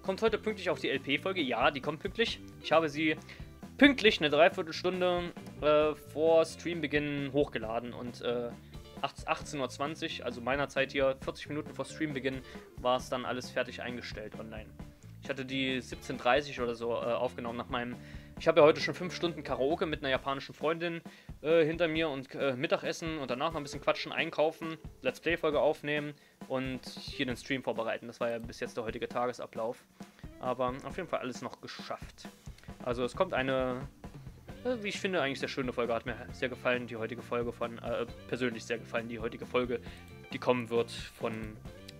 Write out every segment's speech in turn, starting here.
kommt heute pünktlich auch die LP-Folge. Ja, die kommt pünktlich. Ich habe sie pünktlich eine Dreiviertelstunde vor Streambeginn hochgeladen und 18:20 Uhr, also meiner Zeit hier, 40 Minuten vor Streambeginn, war es dann alles fertig eingestellt online. Ich hatte die 17:30 oder so aufgenommen nach meinem... Ich habe ja heute schon 5 Stunden Karaoke mit einer japanischen Freundin hinter mir und Mittagessen und danach noch ein bisschen quatschen, einkaufen, Let's Play-Folge aufnehmen und hier den Stream vorbereiten. Das war ja bis jetzt der heutige Tagesablauf. Aber auf jeden Fall alles noch geschafft. Also es kommt eine, wie ich finde, eigentlich sehr schöne Folge. Hat mir sehr gefallen, die heutige Folge von, persönlich sehr gefallen, die heutige Folge, die kommen wird von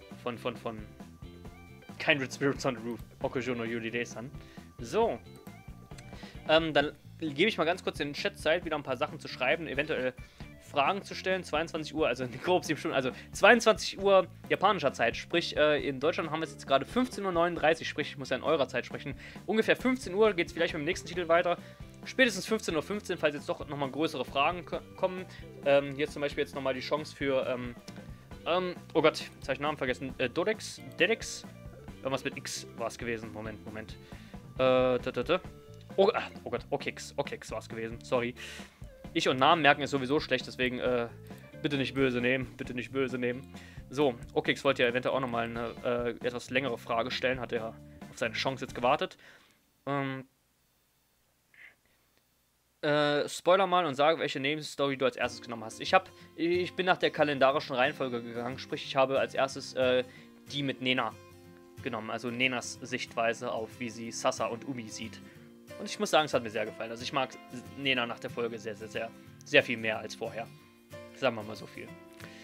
Kindred Spirits on the Roof, Okujo no Yuri Dei-san. So. Dann gebe ich mal ganz kurz in den Chat Zeit, wieder ein paar Sachen zu schreiben, eventuell Fragen zu stellen. 22 Uhr, also grob 7 Stunden, also 22 Uhr japanischer Zeit, sprich in Deutschland haben wir es jetzt gerade 15:39 Uhr, sprich ich muss ja in eurer Zeit sprechen. Ungefähr 15 Uhr geht es vielleicht mit dem nächsten Titel weiter. Spätestens 15:15 Uhr, falls jetzt doch nochmal größere Fragen kommen. Hier zum Beispiel jetzt nochmal die Chance für, oh Gott, jetzt habe ich den Namen vergessen, Dedex? Irgendwas mit X war es gewesen, Moment. Oh Gott, Okex war es gewesen, sorry. Ich und Namen merken ist sowieso schlecht, deswegen bitte nicht böse nehmen, So, Okex wollte ja eventuell auch nochmal eine etwas längere Frage stellen, hat er auf seine Chance jetzt gewartet. Spoiler mal und sage, welche Nebenstory du als erstes genommen hast. Ich bin nach der kalendarischen Reihenfolge gegangen, sprich ich habe als erstes die mit Nena genommen, also Nenas Sichtweise auf, wie sie Sasa und Umi sieht. Und ich muss sagen, es hat mir sehr gefallen. Also ich mag Nena nach der Folge sehr viel mehr als vorher. Sagen wir mal so viel.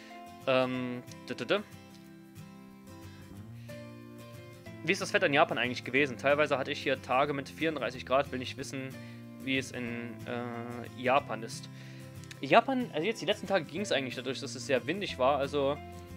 Wie ist das Wetter in Japan eigentlich gewesen? Teilweise hatte ich hier Tage mit 34 Grad, will nicht wissen, wie es in Japan ist. Japan, also jetzt die letzten Tage ging es eigentlich dadurch, dass es sehr windig war. Also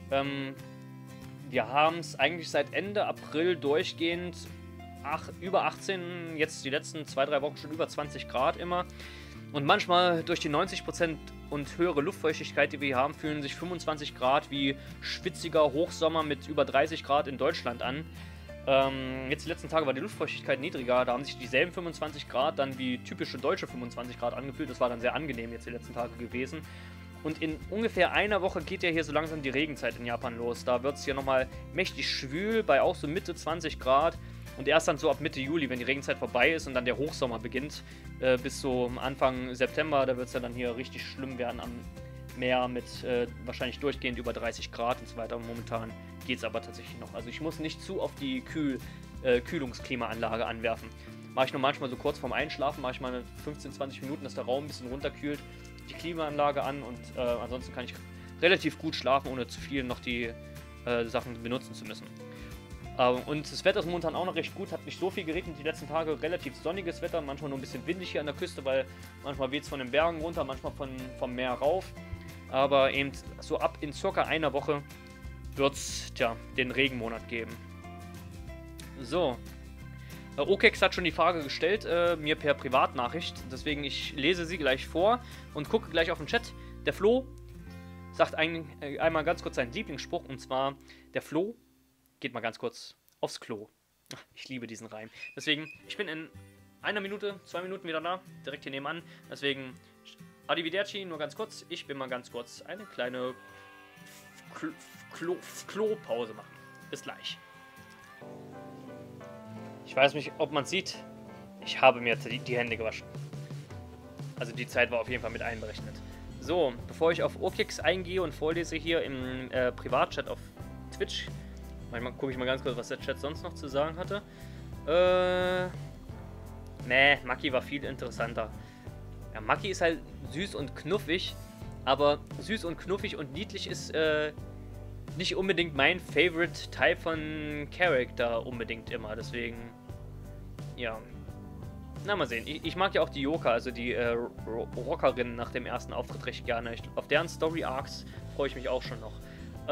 wir haben es eigentlich seit Ende April durchgehend über 18, jetzt die letzten 2-3 Wochen schon über 20 Grad immer. Und manchmal durch die 90% und höhere Luftfeuchtigkeit, die wir hier haben, fühlen sich 25 Grad wie schwitziger Hochsommer mit über 30 Grad in Deutschland an. Jetzt die letzten Tage war die Luftfeuchtigkeit niedriger, da haben sich dieselben 25 Grad dann wie typische deutsche 25 Grad angefühlt. Das war dann sehr angenehm jetzt die letzten Tage gewesen. Und in ungefähr einer Woche geht ja hier so langsam die Regenzeit in Japan los. Da wird es hier nochmal mächtig schwül bei auch so Mitte 20 Grad. Und erst dann so ab Mitte Juli, wenn die Regenzeit vorbei ist und dann der Hochsommer beginnt, bis so Anfang September, da wird es ja dann hier richtig schlimm werden am Meer mit wahrscheinlich durchgehend über 30 Grad und so weiter. Und momentan geht es aber tatsächlich noch. Also ich muss nicht zu oft die Kühlungsklimaanlage anwerfen. Mache ich nur manchmal so kurz vorm Einschlafen, mache ich mal 15-20 Minuten, dass der Raum ein bisschen runterkühlt, die Klimaanlage an und ansonsten kann ich relativ gut schlafen, ohne zu viel noch die Sachen benutzen zu müssen. Und das Wetter ist momentan auch noch recht gut, hat nicht so viel geregnet die letzten Tage, relativ sonniges Wetter, manchmal nur ein bisschen windig hier an der Küste, weil manchmal weht es von den Bergen runter, manchmal vom Meer rauf. Aber eben so ab in circa einer Woche wird es den Regenmonat geben. So. Okex hat schon die Frage gestellt, mir per Privatnachricht, deswegen ich lese sie gleich vor und gucke gleich auf den Chat. Der Flo sagt einmal ganz kurz seinen Lieblingsspruch, und zwar, der Flo geht mal ganz kurz aufs Klo. Ich liebe diesen Reim. Deswegen, ich bin in 1 Minute, 2 Minuten wieder da, direkt hier nebenan. Deswegen, arrivederci, nur ganz kurz. Ich will mal ganz kurz eine kleine Klopause machen. Bis gleich. Ich weiß nicht, ob man es sieht. Ich habe mir die Hände gewaschen. Also die Zeit war auf jeden Fall mit einberechnet. So, bevor ich auf Okex eingehe und vorlese hier im Privatchat auf Twitch, manchmal gucke ich mal ganz kurz, was der Chat sonst noch zu sagen hatte. Nee, Maki war viel interessanter. Ja, Maki ist halt süß und knuffig, aber süß und knuffig und niedlich ist nicht unbedingt mein Favorite Type von Charakter unbedingt immer, deswegen, ja. Na, mal sehen. Ich mag ja auch die Yoka, also die Rockerin nach dem ersten Auftritt recht gerne. Auf deren Story-Arcs freue ich mich auch schon noch.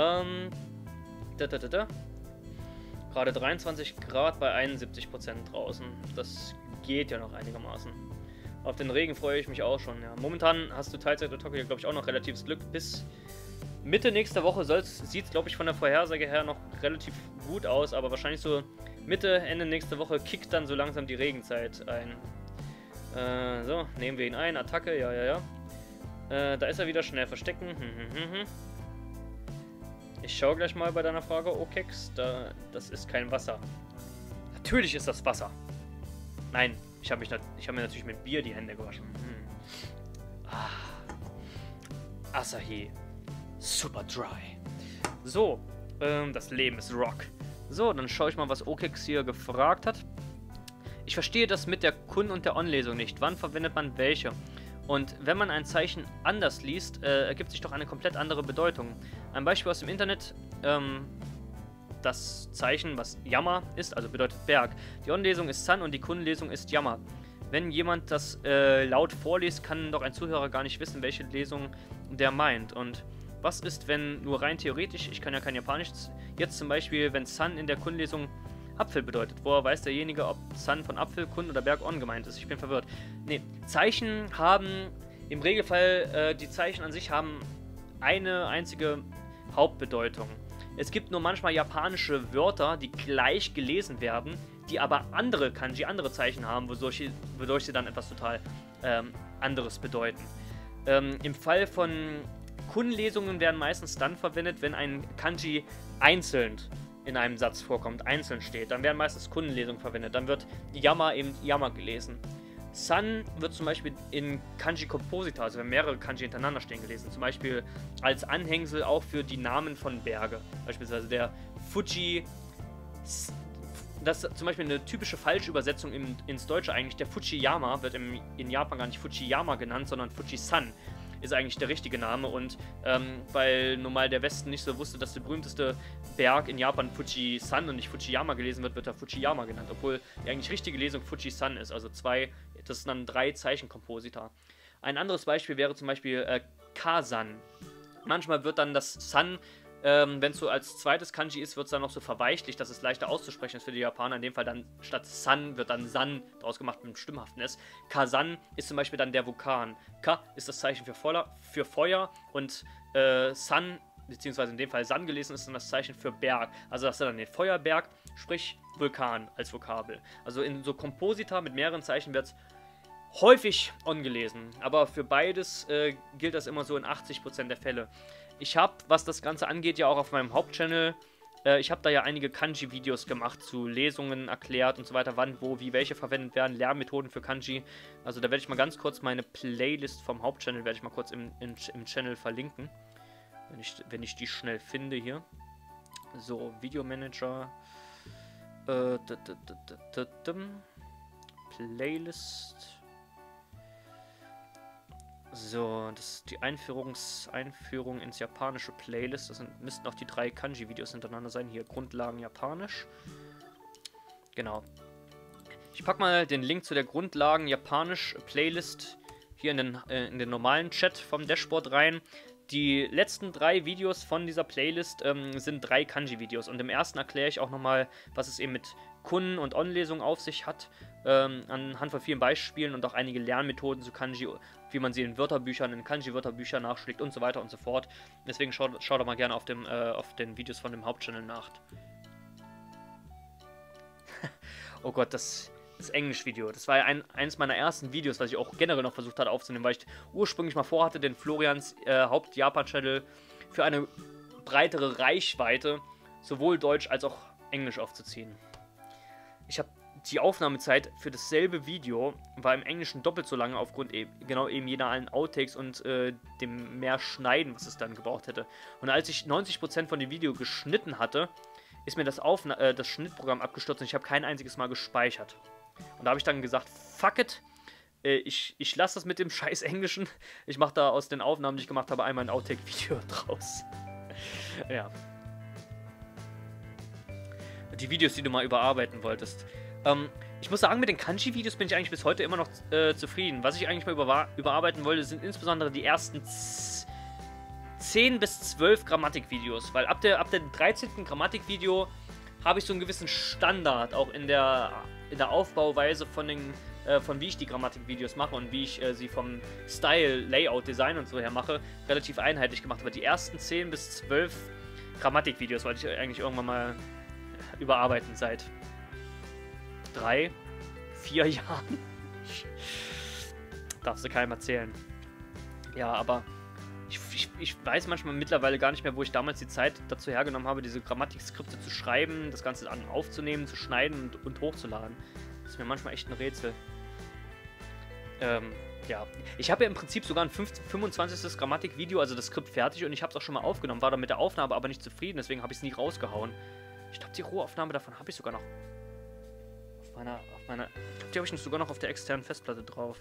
Gerade 23 Grad bei 71% draußen. Das geht ja noch einigermaßen. Auf den Regen freue ich mich auch schon, ja. Momentan hast du Teilzeit-Attacke, glaube ich, auch noch relatives Glück. Bis Mitte nächster Woche sieht es, glaube ich, von der Vorhersage her noch relativ gut aus, aber wahrscheinlich so Mitte, Ende nächste Woche kickt dann so langsam die Regenzeit ein. So, nehmen wir ihn ein. Attacke, ja. Da ist er wieder, schnell verstecken. Ich schaue gleich mal bei deiner Frage, Okex. Das ist kein Wasser. Natürlich ist das Wasser. Nein, ich habe mir natürlich mit Bier die Hände gewaschen. Asahi. Super dry. So, das Leben ist Rock. So, dann schaue ich mal, was Okex hier gefragt hat. Ich verstehe das mit der Kun- und der On-Lesung nicht. Wann verwendet man welche? Und wenn man ein Zeichen anders liest, ergibt sich doch eine komplett andere Bedeutung. Ein Beispiel aus dem Internet, das Zeichen, was Yama ist, also bedeutet Berg. Die On-Lesung ist Sun und die Kun-Lesung ist Yama. Wenn jemand das laut vorliest, kann doch ein Zuhörer gar nicht wissen, welche Lesung der meint. Und was ist, wenn nur rein theoretisch, ich kann ja kein Japanisch, jetzt zum Beispiel, wenn Sun in der Kun-Lesung Apfel bedeutet. Woher weiß derjenige, ob Sun von Apfel, Kun oder Berg On gemeint ist? Ich bin verwirrt. Ne, Zeichen haben, im Regelfall, die Zeichen an sich haben eine einzige Hauptbedeutung. Es gibt nur manchmal japanische Wörter, die gleich gelesen werden, die aber andere Kanji, andere Zeichen haben, wodurch sie dann etwas total anderes bedeuten. Im Fall von Kun-Lesungen werden meistens dann verwendet, wenn ein Kanji einzeln in einem Satz vorkommt, einzeln steht. Dann werden meistens Kun-Lesungen verwendet. Dann wird Yama eben Yama gelesen. Sun wird zum Beispiel in Kanji Komposita, also wenn mehrere Kanji hintereinander stehen, gelesen. Zum Beispiel als Anhängsel auch für die Namen von Berge. Beispielsweise der Fuji. Das ist zum Beispiel eine typische Falschübersetzung ins Deutsche eigentlich. Der Fujiyama wird in Japan gar nicht Fujiyama genannt, sondern Fujisan ist eigentlich der richtige Name. Und weil normal der Westen nicht so wusste, dass der berühmteste Berg in Japan Fujisan und nicht Fujiyama gelesen wird, wird er Fujiyama genannt. Obwohl die eigentlich richtige Lesung Fujisan ist. Also das sind dann 3 Zeichenkomposita. Ein anderes Beispiel wäre zum Beispiel Kasan. Manchmal wird dann das San, wenn es so als zweites Kanji ist, wird es dann noch so verweichlicht, dass es leichter auszusprechen ist für die Japaner. In dem Fall dann statt San wird dann San draus gemacht mit einem stimmhaften S. Kasan ist zum Beispiel dann der Vulkan. Ka ist das Zeichen für Feuer und San, beziehungsweise in dem Fall San gelesen, ist dann das Zeichen für Berg. Also das ist dann den Feuerberg, sprich Vulkan als Vokabel. Also in so Komposita mit mehreren Zeichen wird es häufig On gelesen. Aber für beides gilt das immer so in 80% der Fälle. Ich habe, was das Ganze angeht, ja auch auf meinem Hauptchannel, ich habe da ja einige Kanji-Videos gemacht zu Lesungen erklärt und so weiter, wann, wo, wie, welche verwendet werden, Lernmethoden für Kanji. Also da werde ich mal ganz kurz meine Playlist vom Hauptchannel, werde ich mal kurz im Channel verlinken, wenn ich die schnell finde hier. So, Videomanager, Playlist. So, das ist die Einführung ins japanische Playlist. Das müssten auch die 3 Kanji-Videos hintereinander sein. Hier, Grundlagen Japanisch. Genau. Ich packe mal den Link zu der Grundlagen Japanisch Playlist hier in den normalen Chat vom Dashboard rein. Die letzten 3 Videos von dieser Playlist sind 3 Kanji-Videos. Und im ersten erkläre ich auch nochmal, was es eben mit Kun- und On-Lesung auf sich hat. Anhand von vielen Beispielen und auch einige Lernmethoden zu Kanji, wie man sie in Wörterbüchern, in Kanji-Wörterbüchern nachschlägt und so weiter und so fort. Deswegen schaut doch mal gerne auf den Videos von dem Hauptchannel nach. Oh Gott, das Englisch-Video. Das war ja eins meiner ersten Videos, was ich auch generell noch versucht hatte aufzunehmen, weil ich ursprünglich mal vorhatte, den Florians Haupt-Japan-Channel für eine breitere Reichweite sowohl Deutsch als auch Englisch aufzuziehen. Ich habe die Aufnahmezeit für dasselbe Video war im Englischen doppelt so lange aufgrund genau eben jener allen Outtakes und dem mehr Schneiden, was es dann gebraucht hätte. Und als ich 90% von dem Video geschnitten hatte, ist mir das Schnittprogramm abgestürzt und ich habe kein einziges Mal gespeichert. Und da habe ich dann gesagt, fuck it, ich lasse das mit dem scheiß Englischen. Ich mache da aus den Aufnahmen, die ich gemacht habe, einmal ein Outtake-Video draus. Ja. Die Videos, die du mal überarbeiten wolltest. Ich muss sagen, mit den Kanji-Videos bin ich eigentlich bis heute immer noch zufrieden. Was ich eigentlich mal überarbeiten wollte, sind insbesondere die ersten 10 bis 12 Grammatikvideos. Weil ab dem 13. Grammatikvideo habe ich so einen gewissen Standard, auch in der Aufbauweise von wie ich die Grammatikvideos mache und wie ich sie vom Style, Layout, Design und so her mache, relativ einheitlich gemacht. Aber die ersten 10 bis 12 Grammatikvideos wollte ich eigentlich irgendwann mal überarbeiten seit 3, 4 Jahren. Darfst du keinem erzählen. Ja, aber ich weiß manchmal mittlerweile gar nicht mehr, wo ich damals die Zeit dazu hergenommen habe, diese Grammatikskripte zu schreiben, das Ganze dann aufzunehmen, zu schneiden und hochzuladen. Das ist mir manchmal echt ein Rätsel. Ja. Ich habe ja im Prinzip sogar ein 25. Grammatikvideo, also das Skript fertig, und ich habe es auch schon mal aufgenommen, war dann mit der Aufnahme aber nicht zufrieden, deswegen habe ich es nie rausgehauen. Ich glaube, die Rohaufnahme davon habe ich sogar noch die habe ich sogar noch auf der externen Festplatte drauf.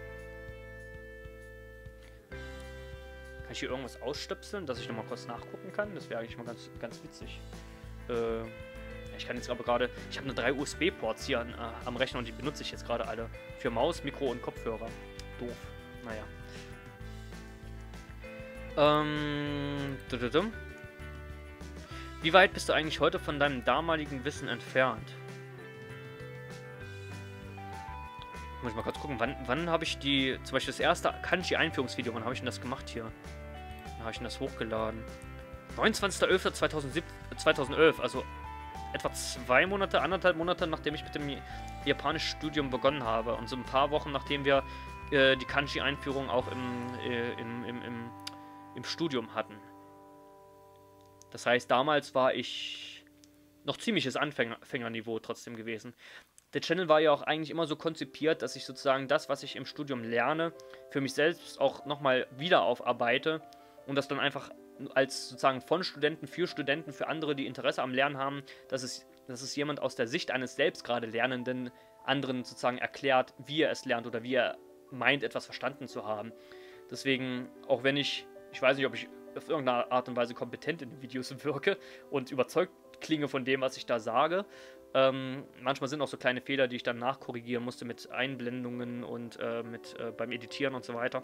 Kann ich hier irgendwas ausstöpseln, dass ich nochmal kurz nachgucken kann? Das wäre eigentlich mal ganz witzig. Ich kann jetzt aber gerade... Ich habe nur 3 USB-Ports hier am Rechner und die benutze ich jetzt gerade alle. Für Maus, Mikro und Kopfhörer. Doof. Naja. Wie weit bist du eigentlich heute von deinem damaligen Wissen entfernt? Muss ich mal kurz gucken, wann habe ich die, zum Beispiel das erste Kanji-Einführungsvideo, wann habe ich denn das gemacht hier? Wann habe ich denn das hochgeladen? 29.11.2011, also etwa 2 Monate, 1,5 Monate, nachdem ich mit dem japanischen Studium begonnen habe. Und so ein paar Wochen, nachdem wir die Kanji-Einführung auch im Studium hatten. Das heißt, damals war ich noch ziemliches Anfängerniveau trotzdem gewesen. Der Channel war ja auch eigentlich immer so konzipiert, dass ich sozusagen das, was ich im Studium lerne, für mich selbst auch nochmal wieder aufarbeite und das dann einfach als sozusagen von Studenten, für andere, die Interesse am Lernen haben, dass es jemand aus der Sicht eines selbst gerade Lernenden anderen sozusagen erklärt, wie er es lernt oder wie er meint, etwas verstanden zu haben. Deswegen, auch wenn ich weiß nicht, ob ich auf irgendeine Art und Weise kompetent in den Videos wirke und überzeugt klinge von dem, was ich da sage, manchmal sind auch so kleine Fehler, die ich dann nachkorrigieren musste mit Einblendungen und beim Editieren und so weiter.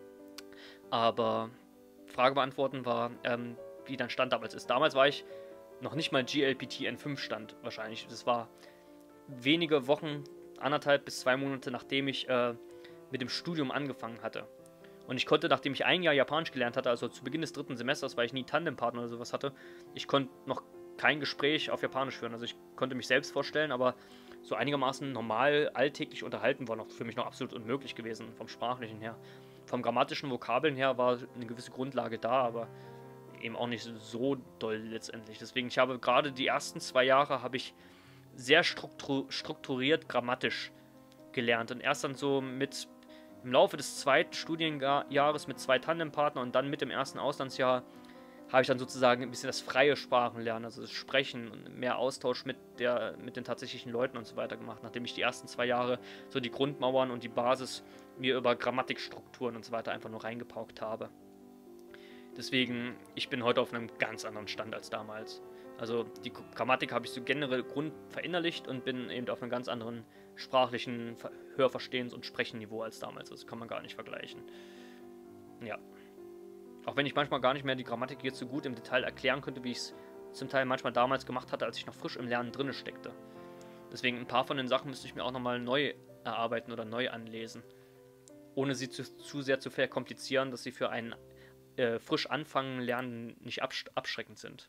Aber Frage beantworten war, wie dein Stand damals ist. Damals war ich noch nicht mal GLPT N5 Stand wahrscheinlich. Das war wenige Wochen, 1,5 bis 2 Monate, nachdem ich mit dem Studium angefangen hatte. Und ich konnte, nachdem ich 1 Jahr Japanisch gelernt hatte, also zu Beginn des 3. Semesters, weil ich nie Tandempartner oder sowas hatte, ich konnte noch kein Gespräch auf Japanisch führen. Also ich konnte mich selbst vorstellen, aber so einigermaßen normal, alltäglich unterhalten war für mich noch absolut unmöglich gewesen, vom Sprachlichen her. Vom grammatischen Vokabeln her war eine gewisse Grundlage da, aber eben auch nicht so doll letztendlich. Deswegen, ich habe gerade die ersten 2 Jahre habe ich sehr strukturiert grammatisch gelernt. Und erst dann so im Laufe des 2. Studienjahres mit 2 Tandempartnern und dann mit dem 1. Auslandsjahr habe ich dann sozusagen ein bisschen das freie Sprachenlernen, also das Sprechen und mehr Austausch mit den tatsächlichen Leuten und so weiter gemacht, nachdem ich die ersten 2 Jahre so die Grundmauern und die Basis mir über Grammatikstrukturen und so weiter einfach nur reingepaukt habe. Deswegen, ich bin heute auf einem ganz anderen Stand als damals. Also die Grammatik habe ich so generell verinnerlicht und bin eben auf einem ganz anderen sprachlichen Hörverstehens- und Sprechenniveau als damals. Das kann man gar nicht vergleichen. Ja. Auch wenn ich manchmal gar nicht mehr die Grammatik jetzt so gut im Detail erklären könnte, wie ich es zum Teil manchmal damals gemacht hatte, als ich noch frisch im Lernen drinne steckte. Deswegen ein paar von den Sachen müsste ich mir auch nochmal neu erarbeiten oder neu anlesen. Ohne sie zu sehr zu verkomplizieren, dass sie für einen frisch anfangen Lernen nicht abschreckend sind.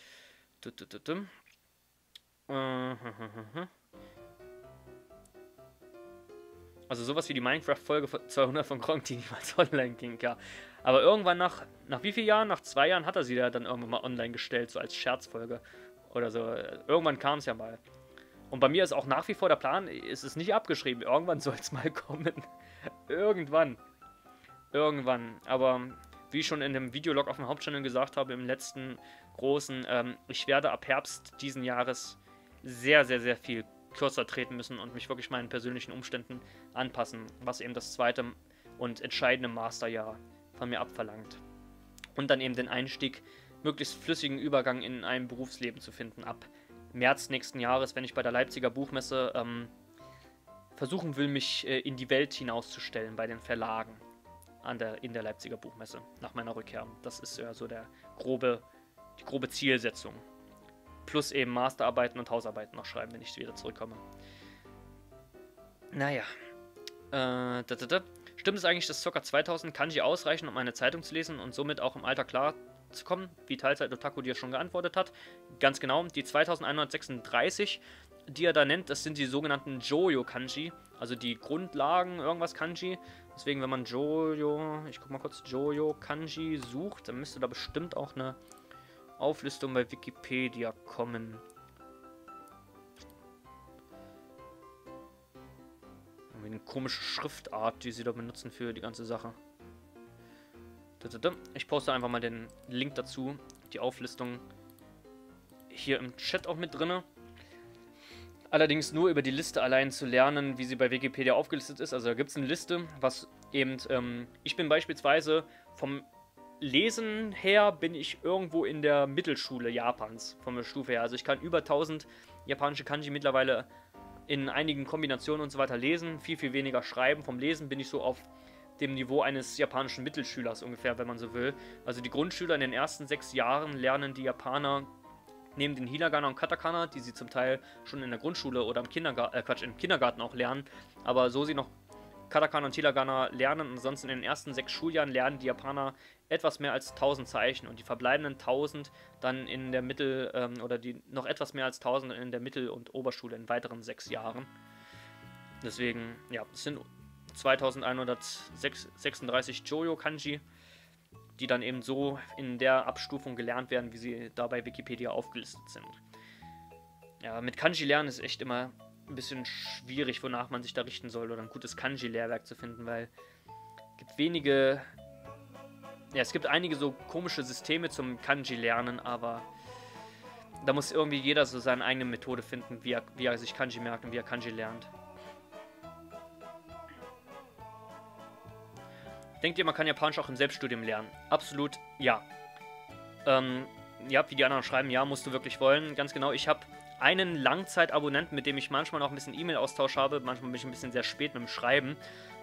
Also sowas wie die Minecraft-Folge 200 von Gronk, die niemals online ging, ja. Aber irgendwann nach wie vielen Jahren? Nach 2 Jahren hat er sie ja dann irgendwann mal online gestellt, so als Scherzfolge oder so. Irgendwann kam es ja mal. Und bei mir ist auch nach wie vor der Plan, ist es nicht abgeschrieben. Irgendwann soll es mal kommen. Irgendwann. Aber wie ich schon in dem Videolog auf dem Hauptchannel gesagt habe, im letzten großen, ich werde ab Herbst diesen Jahres sehr, sehr, sehr viel kürzer treten müssen und mich wirklich meinen persönlichen Umständen anpassen, was eben das 2. und entscheidende Masterjahr von mir abverlangt. Und dann eben den Einstieg, möglichst flüssigen Übergang in ein Berufsleben zu finden, ab März nächsten Jahres, wenn ich bei der Leipziger Buchmesse versuchen will, mich in die Welt hinauszustellen bei den Verlagen in der Leipziger Buchmesse, nach meiner Rückkehr. Das ist ja so die grobe Zielsetzung. Plus eben Masterarbeiten und Hausarbeiten noch schreiben, wenn ich wieder zurückkomme. Naja. Stimmt es eigentlich, dass ca. 2000 Kanji ausreichen, um eine Zeitung zu lesen und somit auch im Alter klar zu kommen, wie Teilzeit Otaku dir schon geantwortet hat? Ganz genau, die 2136 die er da nennt, das sind die sogenannten Joyo-Kanji, also die Grundlagen irgendwas Kanji. Deswegen, wenn man Joyo, ich guck mal kurz, Joyo-Kanji sucht, dann müsste da bestimmt auch eine Auflistung bei Wikipedia kommen. Irgendwie eine komische Schriftart, die sie da benutzen für die ganze Sache. Ich poste einfach mal den Link dazu, die Auflistung hier im Chat auch mit drin. Allerdings nur über die Liste allein zu lernen, wie sie bei Wikipedia aufgelistet ist. Also da gibt es eine Liste, was eben, ich bin beispielsweise vom Lesen her, bin ich irgendwo in der Mittelschule Japans, von der Stufe her. Also ich kann über 1000 japanische Kanji mittlerweile in einigen Kombinationen und so weiter lesen, viel, viel weniger schreiben. Vom Lesen bin ich so auf dem Niveau eines japanischen Mittelschülers ungefähr, wenn man so will. Also die Grundschüler in den ersten 6 Jahren lernen die Japaner neben den Hiragana und Katakana, die sie zum Teil schon in der Grundschule oder im Kindergarten auch lernen, aber so sie noch Katakana und Hiragana lernen und ansonsten in den ersten 6 Schuljahren lernen die Japaner etwas mehr als 1000 Zeichen und die verbleibenden 1000 dann in der oder die noch etwas mehr als 1000 in der Mittel- und Oberschule in weiteren 6 Jahren. Deswegen, ja, es sind 2136 Joyo-Kanji, die dann eben so in der Abstufung gelernt werden, wie sie da bei Wikipedia aufgelistet sind. Ja, mit Kanji lernen ist echt immer ein bisschen schwierig, wonach man sich da richten soll oder ein gutes Kanji-Lehrwerk zu finden, weil es gibt einige so komische Systeme zum Kanji-Lernen, aber da muss irgendwie jeder so seine eigene Methode finden, wie er sich Kanji merkt und wie er Kanji lernt. Denkt ihr, man kann Japanisch auch im Selbststudium lernen? Absolut ja. Ja, wie die anderen schreiben, ja, musst du wirklich wollen. Ganz genau, ich habe einen Langzeitabonnenten, mit dem ich manchmal noch ein bisschen E-Mail-Austausch habe. Manchmal bin ich ein bisschen sehr spät mit dem Schreiben.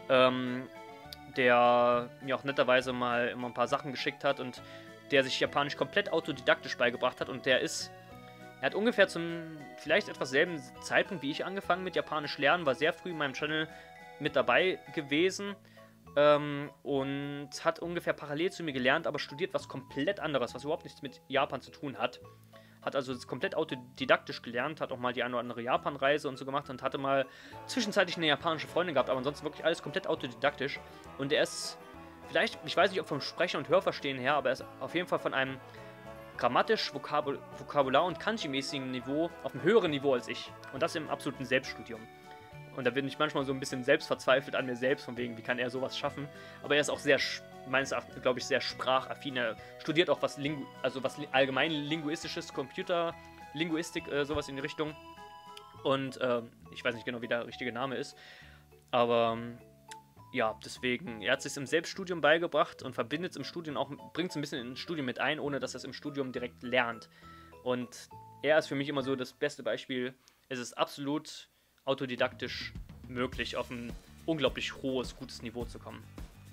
Der mir auch netterweise mal immer ein paar Sachen geschickt hat und der sich Japanisch komplett autodidaktisch beigebracht hat. Und er hat ungefähr zum vielleicht etwas selben Zeitpunkt wie ich angefangen mit Japanisch lernen, war sehr früh in meinem Channel mit dabei gewesen. Und hat ungefähr parallel zu mir gelernt, aber studiert was komplett anderes, was überhaupt nichts mit Japan zu tun hat. Hat also komplett autodidaktisch gelernt, hat auch mal die eine oder andere Japan-Reise und so gemacht und hatte mal zwischenzeitlich eine japanische Freundin gehabt, aber ansonsten wirklich alles komplett autodidaktisch. Und er ist vielleicht, ich weiß nicht, ob vom Sprechen und Hörverstehen her, aber er ist auf jeden Fall von einem grammatisch, Vokabular- und Kanji-mäßigen Niveau auf einem höheren Niveau als ich. Und das im absoluten Selbststudium. Und da bin ich manchmal so ein bisschen selbst verzweifelt an mir selbst, von wegen, wie kann er sowas schaffen. Aber er ist auch meines Erachtens, glaube ich, sehr sprachaffin. Er studiert auch was allgemein linguistisches, Computerlinguistik, sowas in die Richtung. Und ich weiß nicht genau, wie der richtige Name ist. Aber ja, deswegen, er hat es sich im Selbststudium beigebracht und verbindet es im Studium auch, bringt es ein bisschen ins Studium mit ein, ohne dass er es im Studium direkt lernt. Und er ist für mich immer so das beste Beispiel. Es ist absolut autodidaktisch möglich, auf ein unglaublich hohes, gutes Niveau zu kommen.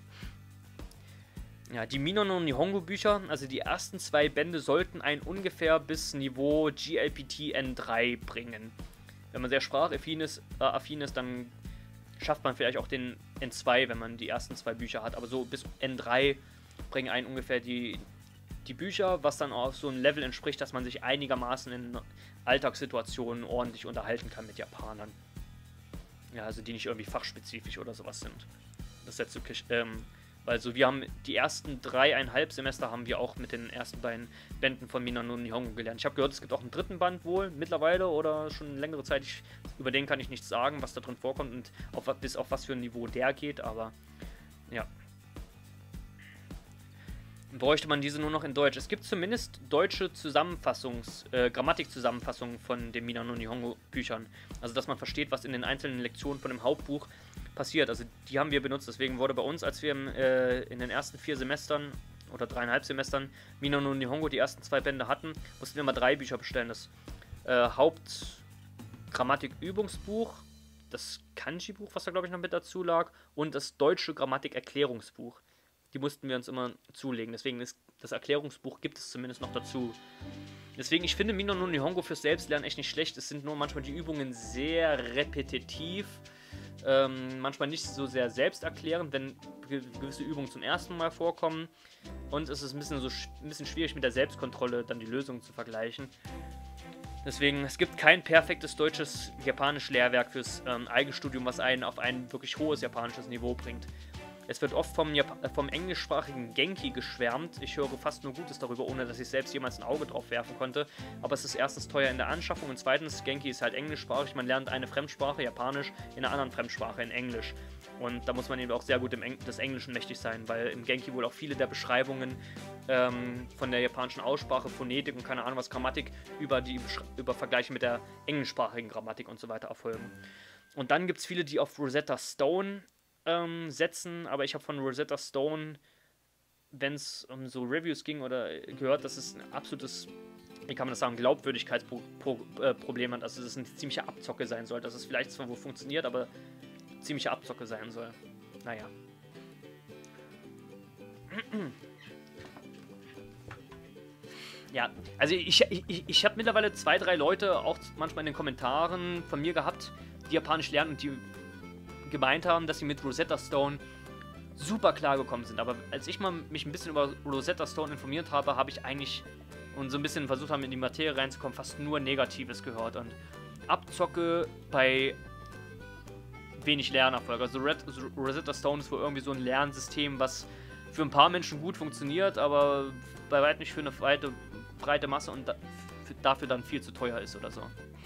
Ja, die Mino no Nihongo Bücher, also die ersten 2 Bände sollten einen ungefähr bis Niveau GLPT N3 bringen. Wenn man sehr sprachaffin ist, dann schafft man vielleicht auch den N2, wenn man die ersten 2 Bücher hat. Aber so bis N3 bringen einen ungefähr die Bücher, was dann auch so ein Level entspricht, dass man sich einigermaßen in Alltagssituationen ordentlich unterhalten kann mit Japanern. Ja, also die nicht irgendwie fachspezifisch oder sowas sind. Das ist jetzt so, weil so wir haben die ersten 3,5 Semester haben wir auch mit den ersten beiden Bänden von Mino no Nihongo gelernt. Ich habe gehört, es gibt auch einen 3. Band wohl mittlerweile oder schon längere Zeit. Über den kann ich nichts sagen, was da drin vorkommt und bis auf was für ein Niveau der geht, aber ja. Bräuchte man diese nur noch in Deutsch. Es gibt zumindest deutsche Grammatikzusammenfassungen von den Mino no Nihongo Büchern. Also, dass man versteht, was in den einzelnen Lektionen von dem Hauptbuch passiert. Also, die haben wir benutzt. Deswegen wurde bei uns, als wir in den ersten 4 Semestern oder 3,5 Semestern Mino no Nihongo die ersten 2 Bände hatten, mussten wir mal 3 Bücher bestellen. Das Hauptgrammatik-Übungsbuch, das Kanji-Buch, was da glaube ich noch mit dazu lag, und das deutsche Grammatik-Erklärungsbuch. Die mussten wir uns immer zulegen. Deswegen ist das Erklärungsbuch gibt es zumindest noch dazu. Deswegen, ich finde Mino no Nihongo fürs Selbstlernen echt nicht schlecht. Es sind nur manchmal die Übungen sehr repetitiv. Manchmal nicht so sehr selbsterklärend, wenn gewisse Übungen zum ersten Mal vorkommen. Und es ist ein bisschen schwierig mit der Selbstkontrolle dann die Lösungen zu vergleichen. Deswegen, es gibt kein perfektes deutsches Japanisch-Lehrwerk fürs Eigenstudium, was einen auf ein wirklich hohes japanisches Niveau bringt. Es wird oft vom englischsprachigen Genki geschwärmt. Ich höre fast nur Gutes darüber, ohne dass ich selbst jemals ein Auge drauf werfen konnte. Aber es ist erstens teuer in der Anschaffung und zweitens, Genki ist halt englischsprachig. Man lernt eine Fremdsprache, Japanisch, in einer anderen Fremdsprache, in Englisch. Und da muss man eben auch sehr gut des Englischen mächtig sein, weil im Genki wohl auch viele der Beschreibungen von der japanischen Aussprache, Phonetik und keine Ahnung was, Grammatik über Vergleiche mit der englischsprachigen Grammatik und so weiter erfolgen. Und dann gibt es viele, die auf Rosetta Stone setzen, aber ich habe von Rosetta Stone, wenn es um so Reviews ging, oder gehört, dass es ein absolutes, wie kann man das sagen, Glaubwürdigkeitsproblem hat, also dass es eine ziemliche Abzocke sein soll, dass es vielleicht zwar wohl funktioniert, aber ziemliche Abzocke sein soll. Naja. Ja, also ich habe mittlerweile 2, 3 Leute auch manchmal in den Kommentaren von mir gehabt, die Japanisch lernen und die gemeint haben, dass sie mit Rosetta Stone super klar gekommen sind. Aber als ich mich ein bisschen über Rosetta Stone informiert habe, habe ich eigentlich und so ein bisschen versucht haben, in die Materie reinzukommen, fast nur Negatives gehört. Und Abzocke bei wenig Lernerfolg. Also Rosetta Stone ist wohl irgendwie so ein Lernsystem, was für ein paar Menschen gut funktioniert, aber bei weitem nicht für eine breite Masse und dafür dann viel zu teuer ist oder so.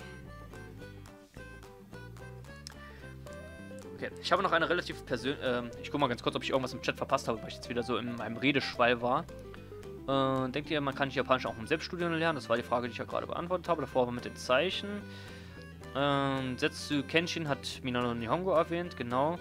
Okay, ich habe noch eine relativ persönliche. Ich gucke mal ganz kurz, ob ich irgendwas im Chat verpasst habe, weil ich jetzt wieder so in meinem Redeschwall war. Denkt ihr, man kann Japanisch auch im Selbststudium lernen? Das war die Frage, die ich ja gerade beantwortet habe. Davor war mit den Zeichen. Setsu Kenshin hat Minano Nihongo erwähnt, genau.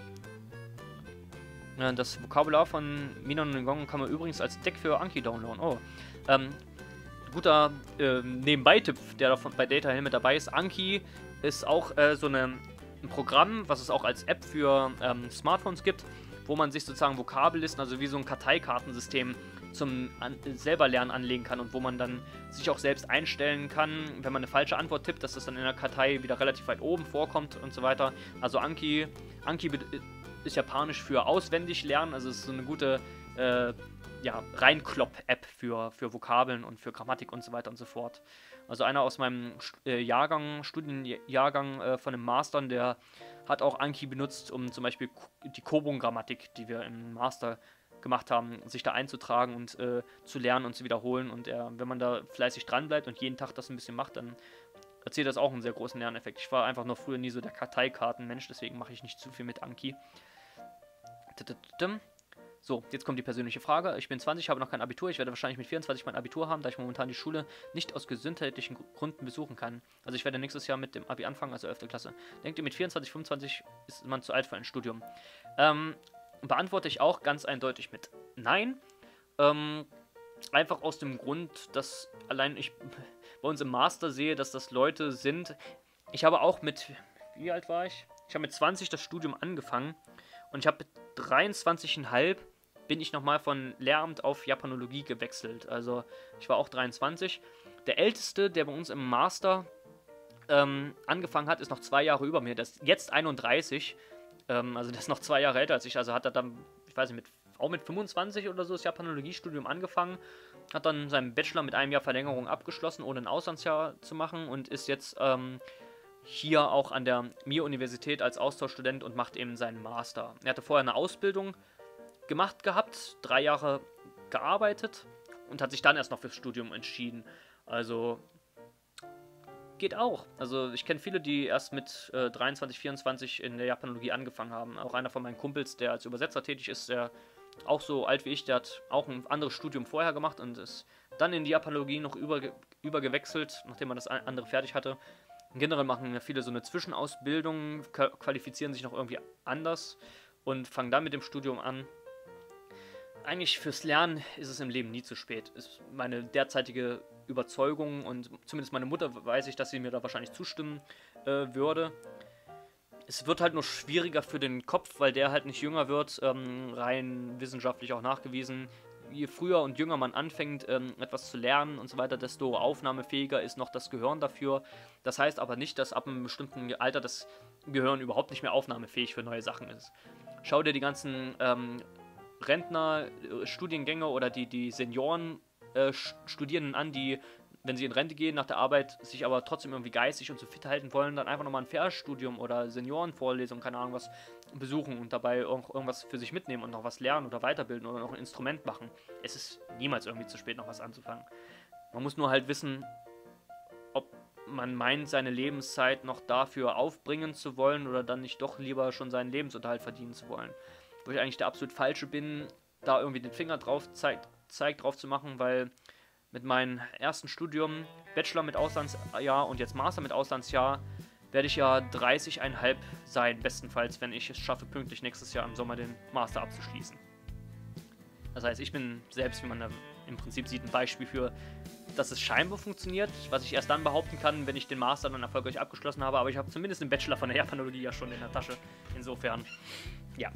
Das Vokabular von Minano Nihongo kann man übrigens als Deck für Anki downloaden. Oh. Guter Nebenbei-Tipp, der bei Data Hill mit dabei ist. Anki ist auch so ein Programm, was es auch als App für Smartphones gibt, wo man sich sozusagen Vokabellisten, also wie so ein Karteikartensystem zum selber Lernen anlegen kann und wo man dann sich auch selbst einstellen kann, wenn man eine falsche Antwort tippt, dass das dann in der Kartei wieder relativ weit oben vorkommt und so weiter. Also Anki ist japanisch für auswendig lernen, also es ist so eine gute Reinklopp-App für Vokabeln und für Grammatik und so weiter und so fort. Also einer aus meinem Studienjahrgang von den Mastern, der hat auch Anki benutzt, um zum Beispiel die Kobun-Grammatik, die wir im Master gemacht haben, sich da einzutragen und zu lernen und zu wiederholen. Und wenn man da fleißig dran bleibt und jeden Tag das ein bisschen macht, dann erzielt das auch einen sehr großen Lerneffekt. Ich war einfach noch früher nie so der Karteikartenmensch, deswegen mache ich nicht zu viel mit Anki. So, jetzt kommt die persönliche Frage. Ich bin 20, habe noch kein Abitur. Ich werde wahrscheinlich mit 24 mein Abitur haben, da ich momentan die Schule nicht aus gesundheitlichen Gründen besuchen kann. Also ich werde nächstes Jahr mit dem Abi anfangen, also 11. Klasse. Denkt ihr, mit 24, 25 ist man zu alt für ein Studium? Beantworte ich auch ganz eindeutig mit Nein. Einfach aus dem Grund, dass allein ich bei uns im Master sehe, dass das Leute sind. Ich habe auch wie alt war ich? Ich habe mit 20 das Studium angefangen und ich habe mit 23,5 bin ich nochmal von Lehramt auf Japanologie gewechselt. Also ich war auch 23. Der Älteste, der bei uns im Master angefangen hat, ist noch 2 Jahre über mir. Der ist jetzt 31. Also der ist noch 2 Jahre älter als ich. Also hat er dann, ich weiß nicht, auch mit 25 oder so das Japanologiestudium angefangen. Hat dann seinen Bachelor mit einem Jahr Verlängerung abgeschlossen, ohne ein Auslandsjahr zu machen. Und ist jetzt hier auch an der MIA-Universität als Austauschstudent und macht eben seinen Master. Er hatte vorher eine Ausbildung gemacht gehabt, 3 Jahre gearbeitet und hat sich dann erst noch fürs Studium entschieden. Also geht auch. Also ich kenne viele, die erst mit 23, 24 in der Japanologie angefangen haben. Auch einer von meinen Kumpels, der als Übersetzer tätig ist, der auch so alt wie ich, der hat auch ein anderes Studium vorher gemacht und ist dann in die Japanologie noch übergewechselt, nachdem man das andere fertig hatte. Generell machen ja viele so eine Zwischenausbildung, qualifizieren sich noch irgendwie anders und fangen dann mit dem Studium an. Eigentlich fürs Lernen ist es im Leben nie zu spät, ist meine derzeitige Überzeugung und zumindest meine Mutter weiß ich, dass sie mir da wahrscheinlich zustimmen würde. Es wird halt nur schwieriger für den Kopf, weil der halt nicht jünger wird, rein wissenschaftlich auch nachgewiesen. Je früher und jünger man anfängt, etwas zu lernen und so weiter, desto aufnahmefähiger ist noch das Gehirn dafür. Das heißt aber nicht, dass ab einem bestimmten Alter das Gehirn überhaupt nicht mehr aufnahmefähig für neue Sachen ist. Schau dir die ganzen Rentner, Studiengänge oder die Senioren, Studierenden an, die wenn sie in Rente gehen nach der Arbeit, sich aber trotzdem irgendwie geistig und so fit halten wollen, dann einfach nochmal ein Fernstudium oder Seniorenvorlesung, keine Ahnung was, besuchen und dabei auch irgendwas für sich mitnehmen und noch was lernen oder weiterbilden oder noch ein Instrument machen. Es ist niemals irgendwie zu spät, noch was anzufangen. Man muss nur halt wissen, ob man meint, seine Lebenszeit noch dafür aufbringen zu wollen oder dann nicht doch lieber schon seinen Lebensunterhalt verdienen zu wollen. Wo ich eigentlich der absolut Falsche bin, da irgendwie den Finger drauf drauf zu machen, weil mit meinem ersten Studium, Bachelor mit Auslandsjahr und jetzt Master mit Auslandsjahr, werde ich ja 30,5 sein, bestenfalls, wenn ich es schaffe, pünktlich nächstes Jahr im Sommer den Master abzuschließen. Das heißt, ich bin selbst, wie man da im Prinzip sieht, ein Beispiel für, dass es scheinbar funktioniert, was ich erst dann behaupten kann, wenn ich den Master dann erfolgreich abgeschlossen habe, aber ich habe zumindest den Bachelor von der Japanologie ja schon in der Tasche. Insofern, ja.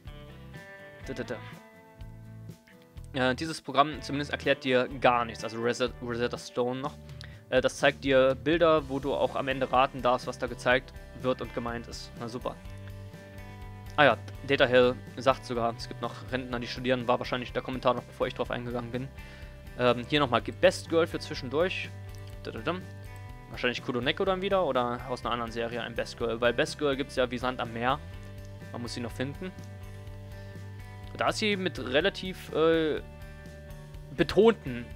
Dieses Programm zumindest erklärt dir gar nichts, also Rosetta Stone noch. Das zeigt dir Bilder, wo du auch am Ende raten darfst, was da gezeigt wird und gemeint ist. Na super. Ah ja, Data Hill sagt sogar, es gibt noch Rentner, die studieren, war wahrscheinlich der Kommentar noch, bevor ich drauf eingegangen bin. Hier nochmal Best Girl für zwischendurch. Wahrscheinlich Kuroneko dann wieder oder aus einer anderen Serie ein Best Girl, weil Best Girl gibt es ja wie Sand am Meer. Man muss sie noch finden. Da ist sie mit relativ betonten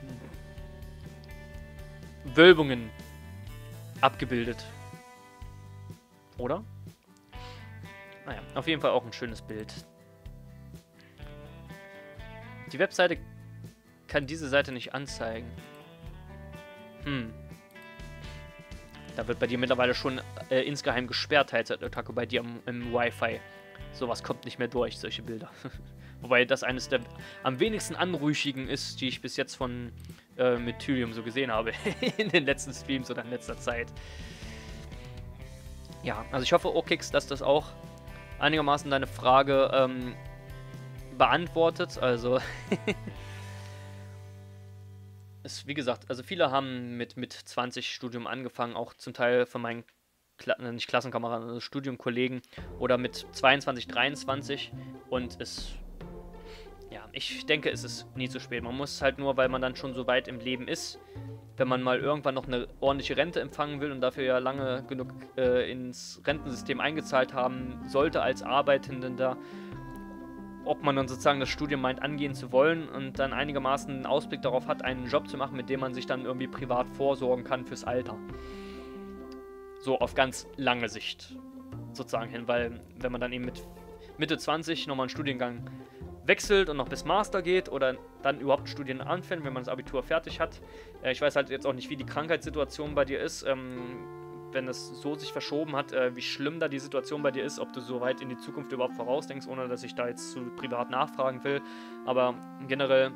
Wölbungen abgebildet. Oder? Naja, auf jeden Fall auch ein schönes Bild. Die Webseite kann diese Seite nicht anzeigen. Da wird bei dir mittlerweile schon insgeheim gesperrt, Teilzeit-Otaku, bei dir im Wi-Fi. Sowas kommt nicht mehr durch, solche Bilder. Wobei das eines der am wenigsten anrüchigen ist, die ich bis jetzt von Methylium so gesehen habe. In den letzten Streams oder in letzter Zeit. Ja, also ich hoffe, Okix, dass das auch einigermaßen deine Frage beantwortet. Also, wie gesagt, also viele haben mit 20 Studium angefangen, auch zum Teil von meinen nicht Klassenkameraden, also Studiumkollegen oder mit 22, 23 und ich denke, es ist nie zu spät. Man muss halt nur, weil man dann schon so weit im Leben ist, wenn man mal irgendwann noch eine ordentliche Rente empfangen will und dafür ja lange genug ins Rentensystem eingezahlt haben sollte als Arbeitender, ob man dann sozusagen das Studium meint angehen zu wollen und dann einigermaßen einen Ausblick darauf hat, einen Job zu machen, mit dem man sich dann irgendwie privat vorsorgen kann fürs Alter. So auf ganz lange Sicht sozusagen hin, weil wenn man dann eben mit Mitte 20 nochmal einen Studiengang wechselt und noch bis Master geht oder dann überhaupt Studien anfängt, wenn man das Abitur fertig hat. Ich weiß halt jetzt auch nicht, wie die Krankheitssituation bei dir ist, wenn es so sich verschoben hat, wie schlimm da die Situation bei dir ist, ob du so weit in die Zukunft überhaupt vorausdenkst, ohne dass ich da jetzt zu privat nachfragen will. Aber generell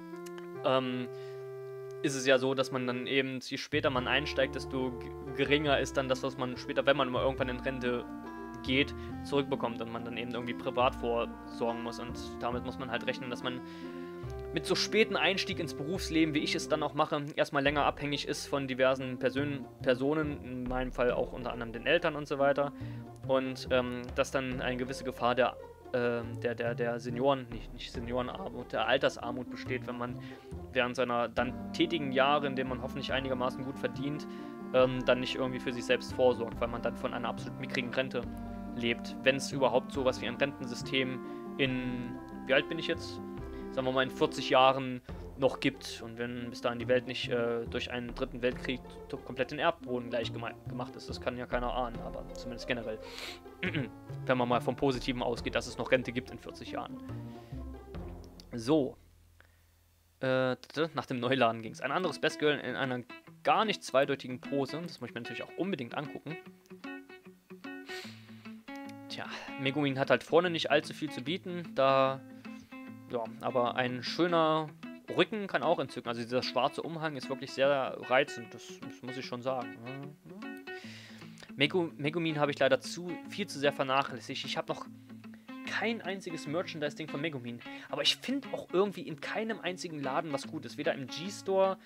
ist es ja so, dass man dann eben, je später man einsteigt, desto geringer ist dann das, was man später, wenn man mal irgendwann in Rente geht, zurückbekommt und man dann eben irgendwie privat vorsorgen muss. Und damit muss man halt rechnen, dass man mit so späten Einstieg ins Berufsleben, wie ich es dann auch mache, erstmal länger abhängig ist von diversen Personen, in meinem Fall auch unter anderem den Eltern und so weiter. Und dass dann eine gewisse Gefahr der Senioren, nicht Seniorenarmut, der Altersarmut besteht, wenn man während seiner dann tätigen Jahre, in denen man hoffentlich einigermaßen gut verdient, dann nicht irgendwie für sich selbst vorsorgt, weil man dann von einer absolut mickrigen Rente lebt. Wenn es überhaupt sowas wie ein Rentensystem wie alt bin ich jetzt? Sagen wir mal in 40 Jahren noch gibt und wenn bis dahin die Welt nicht durch einen dritten Weltkrieg komplett den Erdboden gleich gemacht ist. Das kann ja keiner ahnen, aber zumindest generell. Wenn man mal vom Positiven ausgeht, dass es noch Rente gibt in 40 Jahren. So. Nach dem Neuladen ging es. Ein anderes Best Girl in einer gar nicht zweideutigen Pose. Das muss ich mir natürlich auch unbedingt angucken. Tja, Megumin hat halt vorne nicht allzu viel zu bieten. Ja, aber ein schöner Rücken kann auch entzücken. Also dieser schwarze Umhang ist wirklich sehr reizend. Das muss ich schon sagen. Megumin habe ich leider viel zu sehr vernachlässigt. Ich habe noch kein einziges Merchandise-Ding von Megumin. Aber ich finde auch irgendwie in keinem einzigen Laden was Gutes. Weder im G-Store,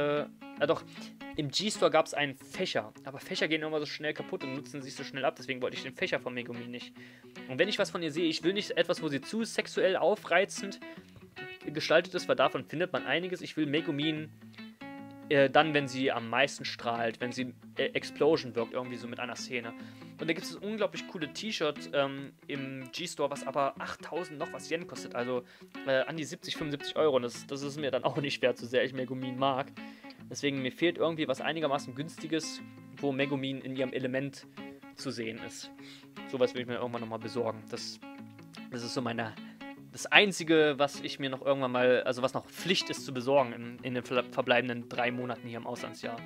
im G-Store gab es einen Fächer. Aber Fächer gehen immer so schnell kaputt und nutzen sich so schnell ab. Deswegen wollte ich den Fächer von Megumin nicht. Und wenn ich was von ihr sehe, ich will nicht etwas, wo sie zu sexuell aufreizend gestaltet ist, weil davon findet man einiges. Ich will Megumin dann, wenn sie am meisten strahlt, wenn sie Explosion wirkt, irgendwie so mit einer Szene. Und da gibt es ein unglaublich coole T-Shirt im G-Store, was aber 8000 noch was Yen kostet, also an die 70, 75 Euro. Und das ist mir dann auch nicht wert, so sehr ich Megumin mag. Deswegen, mir fehlt irgendwie was einigermaßen Günstiges, wo Megumin in ihrem Element zu sehen ist. Sowas will ich mir irgendwann nochmal besorgen. Das ist so das Einzige, was ich mir noch irgendwann mal, also was noch Pflicht ist zu besorgen in den verbleibenden 3 Monaten hier im Auslandsjahr.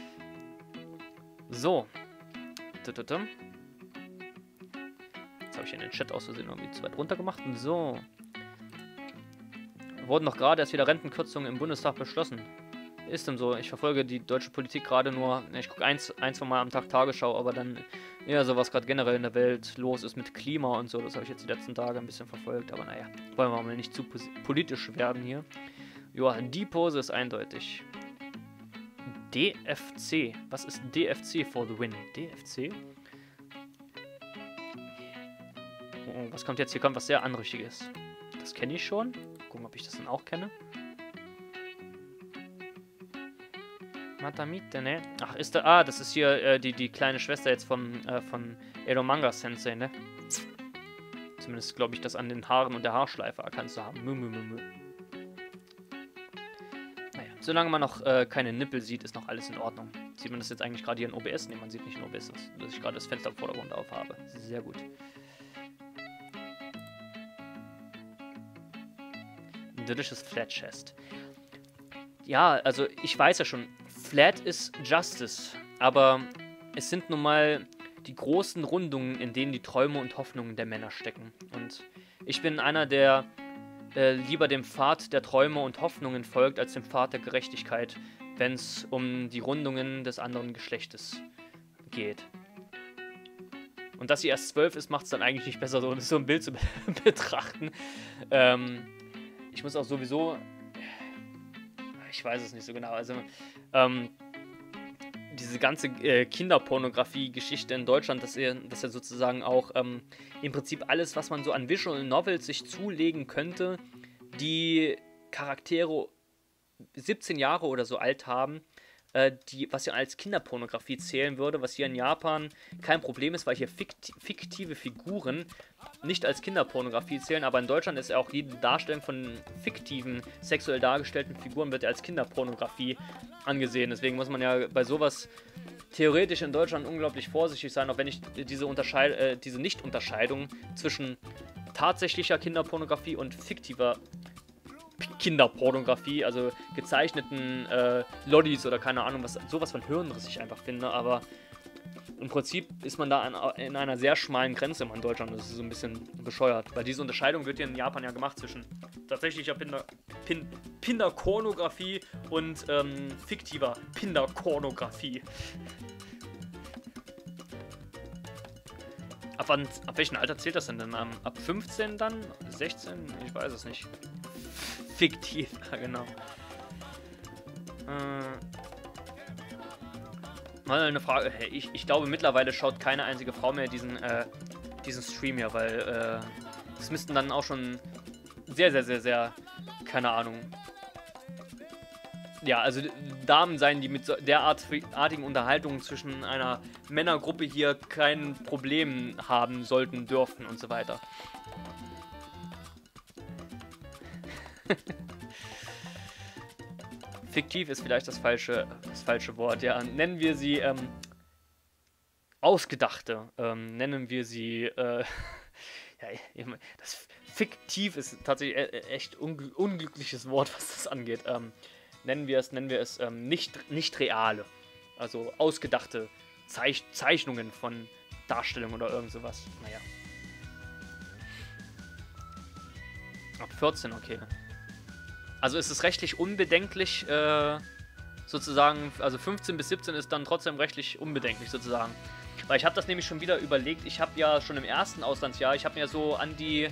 So. Jetzt habe ich in den Chat aus Versehen irgendwie zu weit runter gemacht. So. Wurden noch gerade erst wieder Rentenkürzungen im Bundestag beschlossen. Ist denn so? Ich verfolge die deutsche Politik gerade nur, ich gucke ein, zwei Mal am Tag Tagesschau, aber dann eher so, was gerade generell in der Welt los ist mit Klima und so. Das habe ich jetzt die letzten Tage ein bisschen verfolgt, aber naja, wollen wir mal nicht zu politisch werden hier. Joa, die Pose ist eindeutig. DFC. Was ist DFC for the win? DFC? Oh, was kommt jetzt? Hier kommt was sehr Anrüchiges. Das kenne ich schon. Gucken, ob ich das dann auch kenne. Matamite, ne? Ach, ist da. Ah, das ist hier die kleine Schwester jetzt von Eromanga Sensei, ne? Zumindest glaube ich, das an den Haaren und der Haarschleife erkannt zu haben. Naja, solange man noch keine Nippel sieht, ist noch alles in Ordnung. Sieht man das jetzt eigentlich gerade hier in OBS? Ne, man sieht nicht in OBS, dass ich gerade das Fenster im Vordergrund aufhabe. Sehr gut. Delicious Flat Chest. Ja, also ich weiß ja schon, Flat ist Justice, aber es sind nun mal die großen Rundungen, in denen die Träume und Hoffnungen der Männer stecken. Und ich bin einer, der lieber dem Pfad der Träume und Hoffnungen folgt, als dem Pfad der Gerechtigkeit, wenn es um die Rundungen des anderen Geschlechtes geht. Und dass sie erst 12 ist, macht es dann eigentlich nicht besser, so ein Bild zu betrachten. Ich muss auch sowieso... Ich weiß es nicht so genau. Also, diese ganze Kinderpornografie-Geschichte in Deutschland, dass ja sozusagen auch im Prinzip alles, was man so an Visual Novels sich zulegen könnte, die Charaktere 17 Jahre oder so alt haben, was ja als Kinderpornografie zählen würde, was hier in Japan kein Problem ist, weil hier fiktive Figuren nicht als Kinderpornografie zählen, aber in Deutschland ist ja auch jede Darstellung von fiktiven, sexuell dargestellten Figuren wird ja als Kinderpornografie angesehen. Deswegen muss man ja bei sowas theoretisch in Deutschland unglaublich vorsichtig sein, auch wenn ich diese Nicht-Unterscheidung zwischen tatsächlicher Kinderpornografie und fiktiver Kinderpornografie, also gezeichneten Lollis oder keine Ahnung, sowas von hirnrissig einfach finde, aber im Prinzip ist man da in einer sehr schmalen Grenze in Deutschland. Das ist so ein bisschen bescheuert, weil diese Unterscheidung wird hier in Japan ja gemacht zwischen tatsächlicher Pinderpornografie und fiktiver Pinderpornografie. Ab welchem Alter zählt das denn? Ab 15 dann? 16? Ich weiß es nicht. Fiktiv, ja genau. Mal eine Frage. Ich glaube, mittlerweile schaut keine einzige Frau mehr diesen Stream hier, weil es müssten dann auch schon sehr, sehr, sehr, sehr, keine Ahnung. Ja, also Damen sein, die mit derartigen Unterhaltungen zwischen einer Männergruppe hier kein Problem haben sollten, dürften und so weiter. Fiktiv ist vielleicht das falsche Wort, ja. Nennen wir sie ausgedachte. Nennen wir sie ja, das fiktiv ist tatsächlich echt unglückliches Wort, was das angeht. Nennen wir es nicht reale. Also ausgedachte Zeichnungen von Darstellungen oder irgend sowas. Naja. Ab 14, okay. Also ist es rechtlich unbedenklich, sozusagen, also 15 bis 17 ist dann trotzdem rechtlich unbedenklich sozusagen. Weil ich habe das nämlich schon wieder überlegt, ich habe ja schon im ersten Auslandsjahr, ich habe mir so an die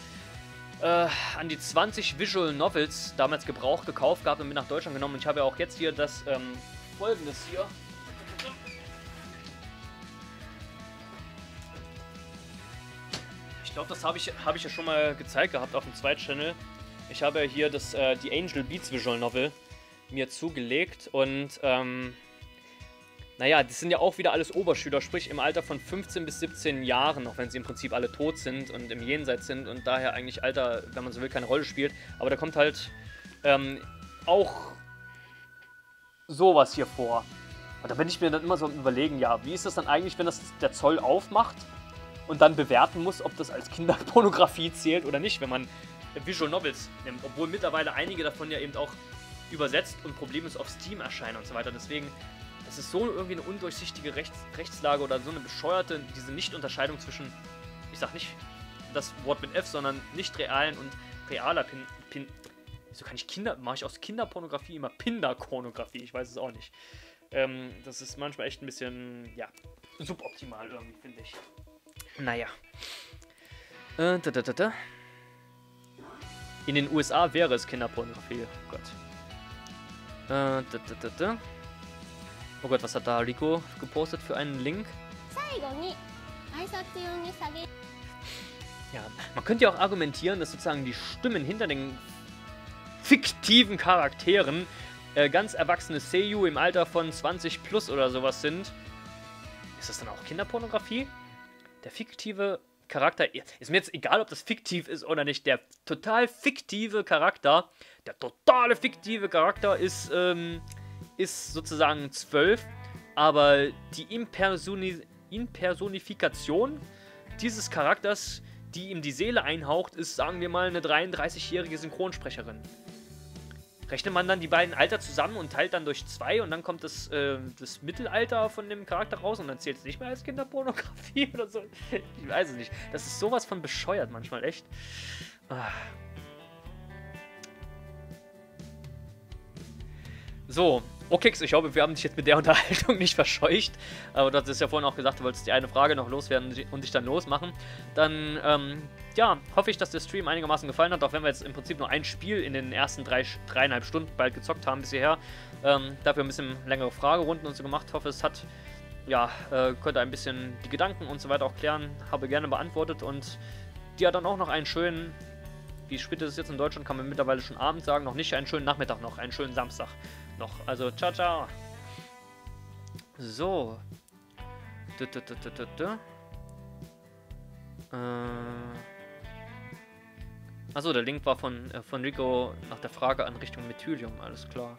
20 Visual Novels damals Gebrauch gekauft gehabt und bin nach Deutschland genommen. Und ich habe ja auch jetzt hier das Folgendes hier. Ich glaube, das habe ich ja schon mal gezeigt gehabt auf dem zweiten Channel. Ich habe ja hier die Angel Beats Visual Novel mir zugelegt und naja, das sind ja auch wieder alles Oberschüler, sprich im Alter von 15 bis 17 Jahren, auch wenn sie im Prinzip alle tot sind und im Jenseits sind und daher eigentlich Alter, wenn man so will, keine Rolle spielt. Aber da kommt halt auch sowas hier vor. Und da bin ich mir dann immer so am Überlegen, ja, wie ist das dann eigentlich, wenn das der Zoll aufmacht und dann bewerten muss, ob das als Kinderpornografie zählt oder nicht, wenn man Visual Novels nimmt. Obwohl mittlerweile einige davon ja eben auch übersetzt und problemlos auf Steam erscheinen und so weiter. Deswegen, das ist so irgendwie eine undurchsichtige Rechtslage oder so eine bescheuerte, diese Nicht-Unterscheidung zwischen, ich sag nicht das Wort mit F, sondern nicht realen und realer wieso kann ich mache ich aus Kinderpornografie immer Pinderpornografie? Ich weiß es auch nicht. Das ist manchmal echt ein bisschen, ja, suboptimal irgendwie, finde ich. Naja. In den USA wäre es Kinderpornografie. Oh Gott. Oh Gott, was hat da Rico gepostet für einen Link? Ja, man könnte ja auch argumentieren, dass sozusagen die Stimmen hinter den fiktiven Charakteren ganz erwachsene Seiyu im Alter von 20 plus oder sowas sind. Ist das dann auch Kinderpornografie? Der fiktive Charakter, ist mir jetzt egal, ob das fiktiv ist oder nicht, der total fiktive Charakter, ist sozusagen 12, aber die Impersonifikation dieses Charakters, die ihm die Seele einhaucht, ist, sagen wir mal, eine 33-jährige Synchronsprecherin. Rechnet man dann die beiden Alter zusammen und teilt dann durch 2 und dann kommt das Mittelalter von dem Charakter raus und dann zählt es nicht mehr als Kinderpornografie oder so. Ich weiß es nicht. Das ist sowas von bescheuert manchmal, echt. So, Okix, ich hoffe, wir haben dich jetzt mit der Unterhaltung nicht verscheucht. Aber du hattest ja vorhin auch gesagt, du wolltest die eine Frage noch loswerden und dich dann losmachen. Dann, ja, hoffe ich, dass der Stream einigermaßen gefallen hat, auch wenn wir jetzt im Prinzip nur ein Spiel in den ersten 3,5 Stunden bald gezockt haben bis hierher. Dafür ein bisschen längere Fragerunden und so gemacht. Hoffe, es hat, ja, konnte ein bisschen die Gedanken und so weiter auch klären. Habe gerne beantwortet und dir dann auch noch einen schönen, wie spät ist es jetzt in Deutschland, kann man mittlerweile schon Abend sagen, noch nicht, einen schönen Nachmittag noch, einen schönen Samstag noch. Also, ciao, ciao. So. Achso, der Link war von Rico nach der Frage an Richtung Methylium, alles klar.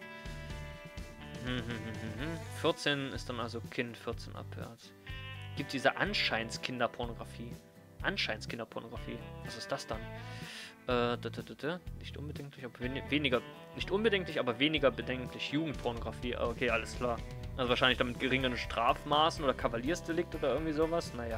14 ist dann also Kind, 14 abwärts. Gibt diese Anscheinskinderpornografie. Anscheinskinderpornografie. Was ist das dann? Nicht unbedenklich, aber weniger. Nicht unbedenklich, aber weniger bedenklich. Jugendpornografie. Okay, alles klar. Also wahrscheinlich dann mit geringeren Strafmaßen oder Kavaliersdelikt oder irgendwie sowas. Naja.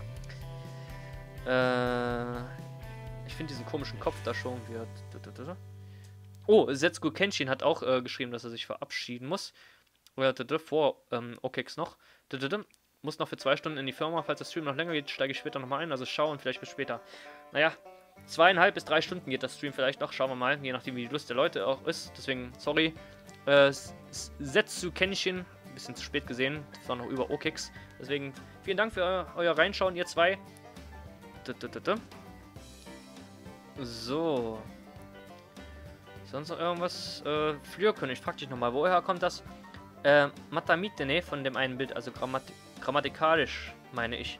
Ich finde diesen komischen Kopf da schon wieder. Oh, Setsuko Kenshin hat auch geschrieben, dass er sich verabschieden muss. Vor Okix noch. Muss noch für 2 Stunden in die Firma. Falls der Stream noch länger geht, steige ich später nochmal ein. Also schauen, vielleicht bis später. Naja, 2,5 bis 3 Stunden geht das Stream vielleicht noch. Schauen wir mal, je nachdem wie die Lust der Leute auch ist. Deswegen, sorry. Setsu Kenshin, ein bisschen zu spät gesehen. Das war noch über Okix. Deswegen, vielen Dank für euer Reinschauen, ihr zwei. So. Sonst noch irgendwas? Flürkönig, frag dich nochmal, woher kommt das? Matamitene von dem einen Bild, also grammatikalisch, meine ich.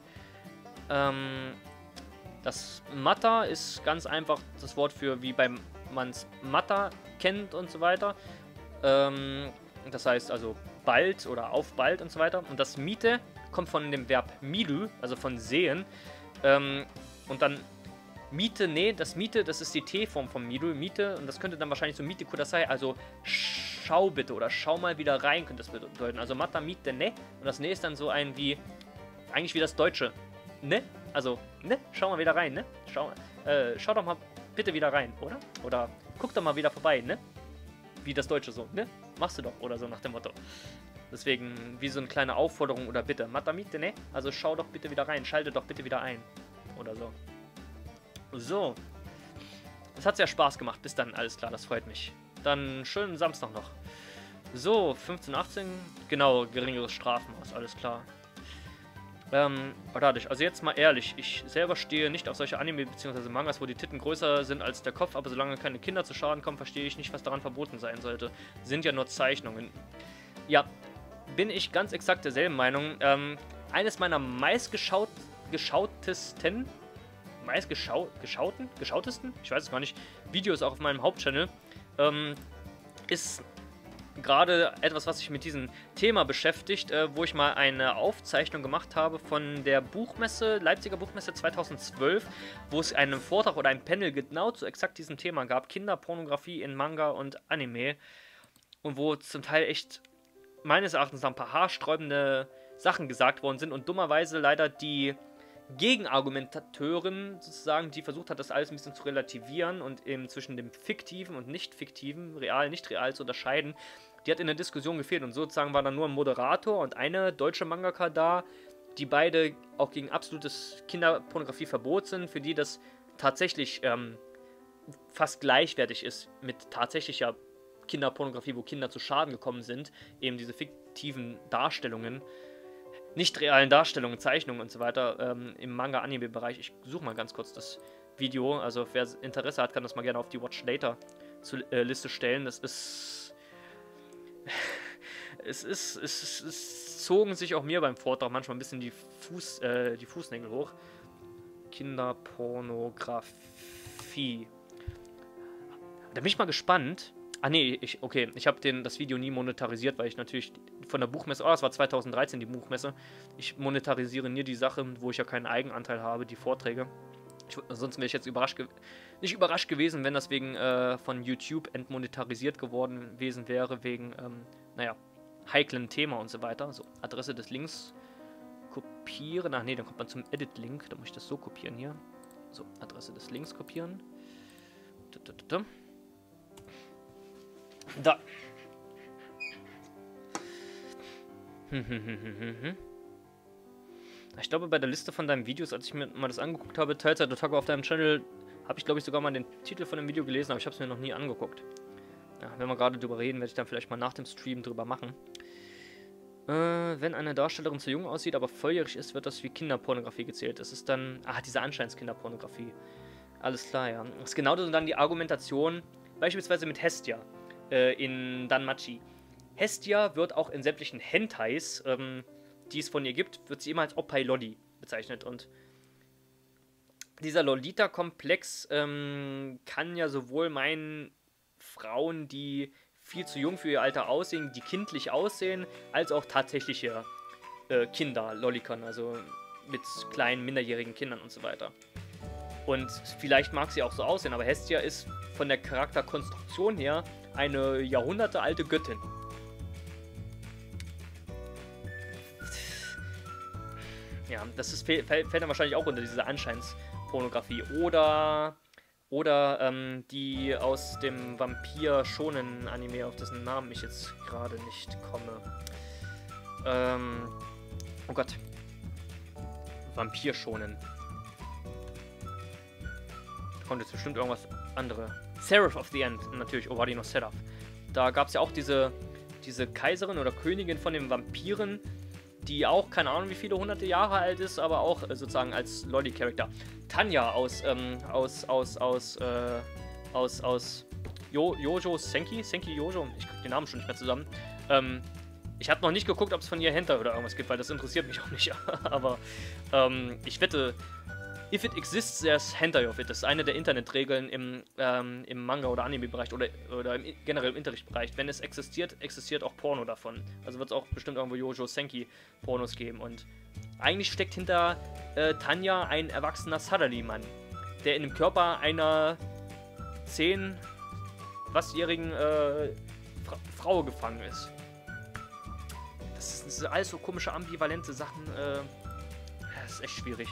Das Mata ist ganz einfach das Wort für, wie beim man's Mata kennt und so weiter. Das heißt also bald oder auf bald und so weiter. Und das Miete kommt von dem Verb midu, also von sehen. Und dann Miete, nee, das Miete, das ist die T-Form von Midu, Miete. Und das könnte dann wahrscheinlich so Miete Kudasai, also schau bitte oder schau mal wieder rein, könnte das bedeuten. Also Mata Miete, ne. Und das ne ist dann so ein wie, eigentlich wie das Deutsche, ne? Also, ne? Schau mal wieder rein, ne? Schau doch mal bitte wieder rein, oder? Oder guck doch mal wieder vorbei, ne? Wie das Deutsche so, ne? Machst du doch, oder so nach dem Motto. Deswegen, wie so eine kleine Aufforderung oder Bitte. Matamite, ne? Also schau doch bitte wieder rein, schalte doch bitte wieder ein. Oder so. So. Das hat sehr Spaß gemacht. Bis dann, alles klar, das freut mich. Dann schönen Samstag noch. So, 15, 18. Genau, geringeres Strafmaß, alles klar. Dadurch, also jetzt mal ehrlich, ich selber stehe nicht auf solche Anime bzw. Mangas, wo die Titten größer sind als der Kopf, aber solange keine Kinder zu Schaden kommen, verstehe ich nicht, was daran verboten sein sollte. Sind ja nur Zeichnungen. Ja, bin ich ganz exakt derselben Meinung. Eines meiner geschautesten, ich weiß es gar nicht, Videos auch auf meinem Hauptchannel, ist gerade etwas, was sich mit diesem Thema beschäftigt, wo ich mal eine Aufzeichnung gemacht habe von der Buchmesse, Leipziger Buchmesse 2012, wo es einen Vortrag oder ein Panel genau zu exakt diesem Thema gab, Kinderpornografie in Manga und Anime, und wo zum Teil echt meines Erachtens ein paar haarsträubende Sachen gesagt worden sind und dummerweise leider die Gegenargumentateurin sozusagen, die versucht hat, das alles ein bisschen zu relativieren und eben zwischen dem fiktiven und nicht fiktiven, real, nicht real zu unterscheiden, die hat in der Diskussion gefehlt und sozusagen war dann nur ein Moderator und eine deutsche Mangaka da, die beide auch gegen absolutes Kinderpornografieverbot sind, für die das tatsächlich fast gleichwertig ist mit tatsächlicher Kinderpornografie, wo Kinder zu Schaden gekommen sind, eben diese fiktiven Darstellungen, nicht realen Darstellungen, Zeichnungen und so weiter im Manga-Anime-Bereich. Ich suche mal ganz kurz das Video, also wer Interesse hat, kann das mal gerne auf die Watch Later Liste stellen. Das ist es zogen sich auch mir beim Vortrag manchmal ein bisschen die Fußnägel hoch. Kinderpornografie. Da bin ich mal gespannt. Ah nee, ich habe das Video nie monetarisiert, weil ich natürlich von der Buchmesse, das war 2013 die Buchmesse, ich monetarisiere nie die Sache, wo ich ja keinen Eigenanteil habe, die Vorträge. Ansonsten wäre ich jetzt nicht überrascht gewesen, wenn das wegen von YouTube entmonetarisiert gewesen wäre, wegen, heiklen Thema und so weiter. So, Adresse des Links kopieren. Ach nee, dann kommt man zum Edit-Link, da muss ich das so kopieren hier. So, Adresse des Links kopieren. Da. Ich glaube, bei der Liste von deinen Videos, als ich mir mal das angeguckt habe, Teilzeit Otaku auf deinem Channel, habe ich, glaube ich, sogar mal den Titel von dem Video gelesen, aber ich habe es mir noch nie angeguckt. Ja, wenn wir gerade drüber reden, werde ich dann vielleicht mal nach dem Stream drüber machen. Wenn eine Darstellerin zu jung aussieht, aber volljährig ist, wird das wie Kinderpornografie gezählt. Das ist dann, diese Anscheinskinderpornografie. Alles klar, ja. Das ist genau dann die Argumentation, beispielsweise mit Hestia in Danmachi. Hestia wird auch in sämtlichen Hentais, die es von ihr gibt, wird sie immer als Oppai Lolli bezeichnet. Und dieser Lolita-Komplex kann ja sowohl meinen Frauen, die viel zu jung für ihr Alter aussehen, die kindlich aussehen, als auch tatsächliche Kinder, Lollikon, also mit kleinen, minderjährigen Kindern und so weiter. Und vielleicht mag sie auch so aussehen, aber Hestia ist von der Charakterkonstruktion her eine jahrhundertealte Göttin. Ja, das fällt dann wahrscheinlich auch unter diese Anscheinspornografie. Oder die aus dem Vampir-Shonen-Anime, auf dessen Namen ich jetzt gerade nicht komme. Oh Gott. Vampir-Shonen. Da kommt jetzt bestimmt irgendwas anderes. Seraph of the End, natürlich, Owari no Seraph. Da gab es ja auch diese Kaiserin oder Königin von den Vampiren, die auch, keine Ahnung wie viele hunderte Jahre alt ist, aber auch sozusagen als Lolli-Charakter. Tanja aus Jojo Senki Jojo, ich krieg den Namen schon nicht mehr zusammen. Ich habe noch nicht geguckt, ob es von ihr Hentai oder irgendwas gibt, weil das interessiert mich auch nicht. Aber ich wette, if it exists, there's Hentai of it. Das ist eine der Internetregeln im Manga- oder Anime-Bereich oder generell im Unterrichtsbereich. Wenn es existiert, existiert auch Porno davon. Also wird es auch bestimmt irgendwo Jojo Senki-Pornos geben. Und eigentlich steckt hinter Tanja ein erwachsener Suddenly-Mann, der in dem Körper einer 10-jährigen Frau gefangen ist. Das sind alles so komische, ambivalente Sachen. Das ist echt schwierig.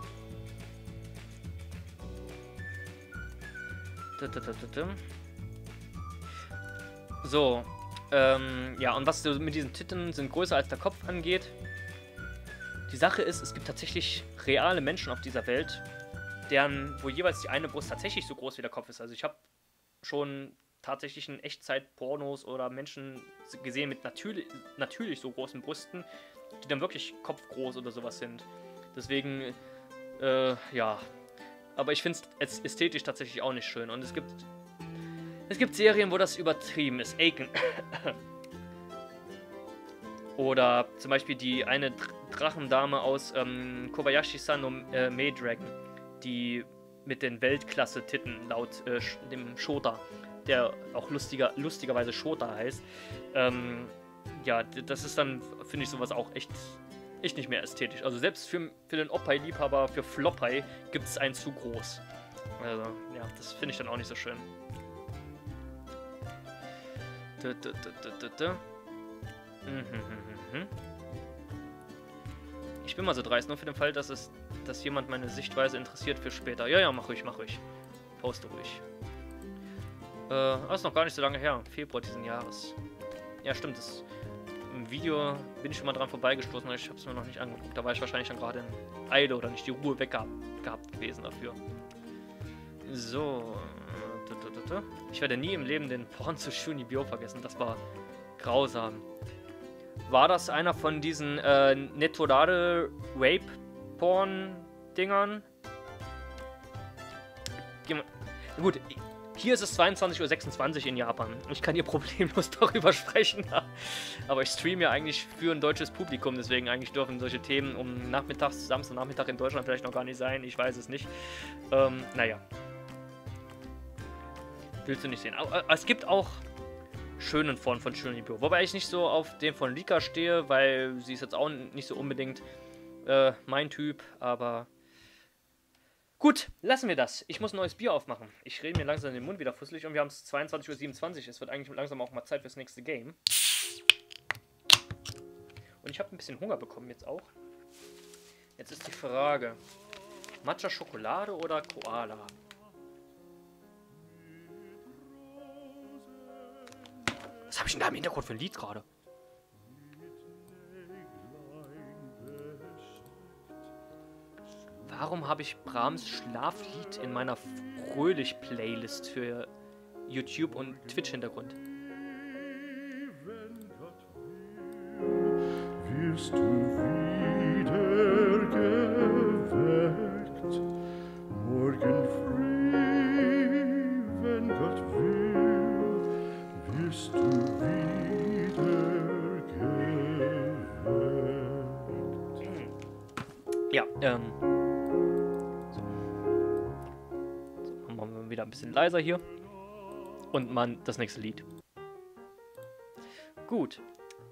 So, ja, und was mit diesen Titten sind größer als der Kopf angeht. Die Sache ist, es gibt tatsächlich reale Menschen auf dieser Welt, wo jeweils die eine Brust tatsächlich so groß wie der Kopf ist. Also ich habe schon tatsächlich in Echtzeit Pornos oder Menschen gesehen mit natürlich so großen Brüsten, die dann wirklich kopfgroß oder sowas sind. Deswegen, ja. Aber ich finde es ästhetisch tatsächlich auch nicht schön. Und es gibt Serien, wo das übertrieben ist. Aiken. Oder zum Beispiel die eine Drachendame aus Kobayashi-san no Maid-Dragon, die mit den Weltklasse-Titten laut dem Shota, der auch lustigerweise Shota heißt. Ja, das ist dann, finde ich, sowas auch echt nicht mehr ästhetisch. Also selbst für den Oppai-Liebhaber, für Floppai, gibt es einen zu groß. Also, ja, das finde ich dann auch nicht so schön. Ich bin mal so dreist, nur für den Fall, dass jemand meine Sichtweise interessiert für später. Ja, mach ruhig. Poste ruhig. Das ist noch gar nicht so lange her. Februar diesen Jahres. Ja, stimmt. Im Video bin ich schon mal dran vorbeigestoßen, aber ich habe es mir noch nicht angeguckt. Da war ich wahrscheinlich dann gerade in Eile oder nicht die Ruhe weg gehabt gewesen dafür. So. Ich werde nie im Leben den Porn zu Shunibyo vergessen. Das war grausam. War das einer von diesen Netorare Rape Porn Dingern? Gut, hier ist es 22:26 Uhr in Japan. Ich kann hier problemlos darüber sprechen. Aber ich streame ja eigentlich für ein deutsches Publikum, deswegen eigentlich dürfen solche Themen um Samstagnachmittag in Deutschland vielleicht noch gar nicht sein. Ich weiß es nicht. Naja. Willst du nicht sehen. Aber es gibt auch schönen von Shunibyo. Wobei ich nicht so auf den von Rika stehe, weil sie ist jetzt auch nicht so unbedingt mein Typ, aber gut, lassen wir das. Ich muss ein neues Bier aufmachen. Ich rede mir langsam den Mund wieder fusselig und wir haben es 22:27 Uhr. Es wird eigentlich langsam auch mal Zeit fürs nächste Game. Und ich habe ein bisschen Hunger bekommen jetzt auch. Jetzt ist die Frage, Matcha Schokolade oder Koala? Was habe ich denn da im Hintergrund für ein Lied gerade? Warum habe ich Brahms Schlaflied in meiner Fröhlich-Playlist für YouTube und Twitch-Hintergrund? Wirst du wieder geweckt, morgen früh, wenn Gott will, wirst du wieder geweckt. Ja, machen wir wieder ein bisschen leiser hier. Und man das nächste Lied. Gut.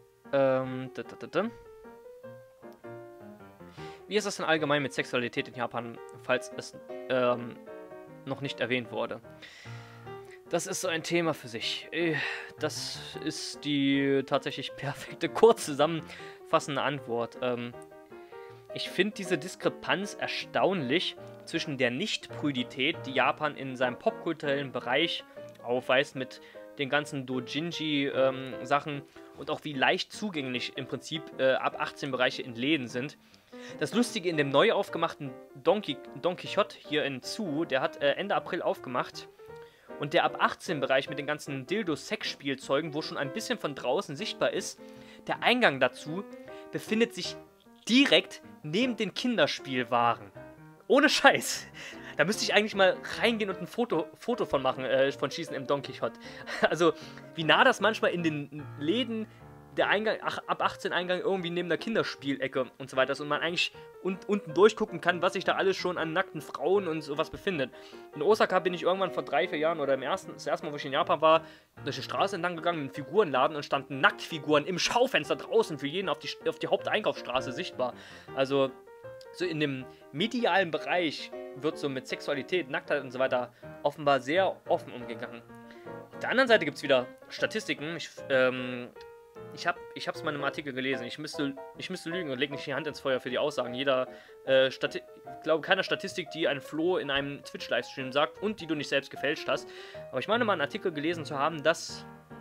Wie ist das denn allgemein mit Sexualität in Japan, falls es noch nicht erwähnt wurde? Das ist so ein Thema für sich. Das ist die tatsächlich perfekte, kurz zusammenfassende Antwort. Ich finde diese Diskrepanz erstaunlich zwischen der Nicht-Prüdität, die Japan in seinem popkulturellen Bereich aufweist, mit den ganzen Dojinshi-Sachen und auch wie leicht zugänglich im Prinzip ab 18 Bereiche in Läden sind. Das Lustige in dem neu aufgemachten Don Quixote hier in Tsu, der hat Ende April aufgemacht. Und der ab 18 Bereich mit den ganzen Dildo-Sex-Spielzeugen, wo schon ein bisschen von draußen sichtbar ist, der Eingang dazu befindet sich direkt neben den Kinderspielwaren. Ohne Scheiß. Da müsste ich eigentlich mal reingehen und ein Foto von machen, von Schießen im Don Quixote. Also, wie nah das manchmal in den Läden der Eingang, ab 18 Eingang irgendwie neben der Kinderspielecke und so weiter ist und man eigentlich unten durchgucken kann, was sich da alles schon an nackten Frauen und sowas befindet. In Osaka bin ich irgendwann vor 3-4 Jahren oder das erste Mal, wo ich in Japan war, durch die Straße entlang gegangen, in einen Figurenladen und standen Nacktfiguren im Schaufenster draußen für jeden auf die Haupteinkaufsstraße sichtbar. Also, so in dem medialen Bereich wird so mit Sexualität, Nacktheit und so weiter offenbar sehr offen umgegangen. Auf der anderen Seite gibt es wieder Statistiken. Ich hab's mal in einem Artikel gelesen. Ich müsste lügen und lege nicht die Hand ins Feuer für die Aussagen. Ich glaube, keiner Statistik, die ein Flo in einem Twitch-Livestream sagt und die du nicht selbst gefälscht hast. Aber ich meine mal einen Artikel gelesen zu haben, dass...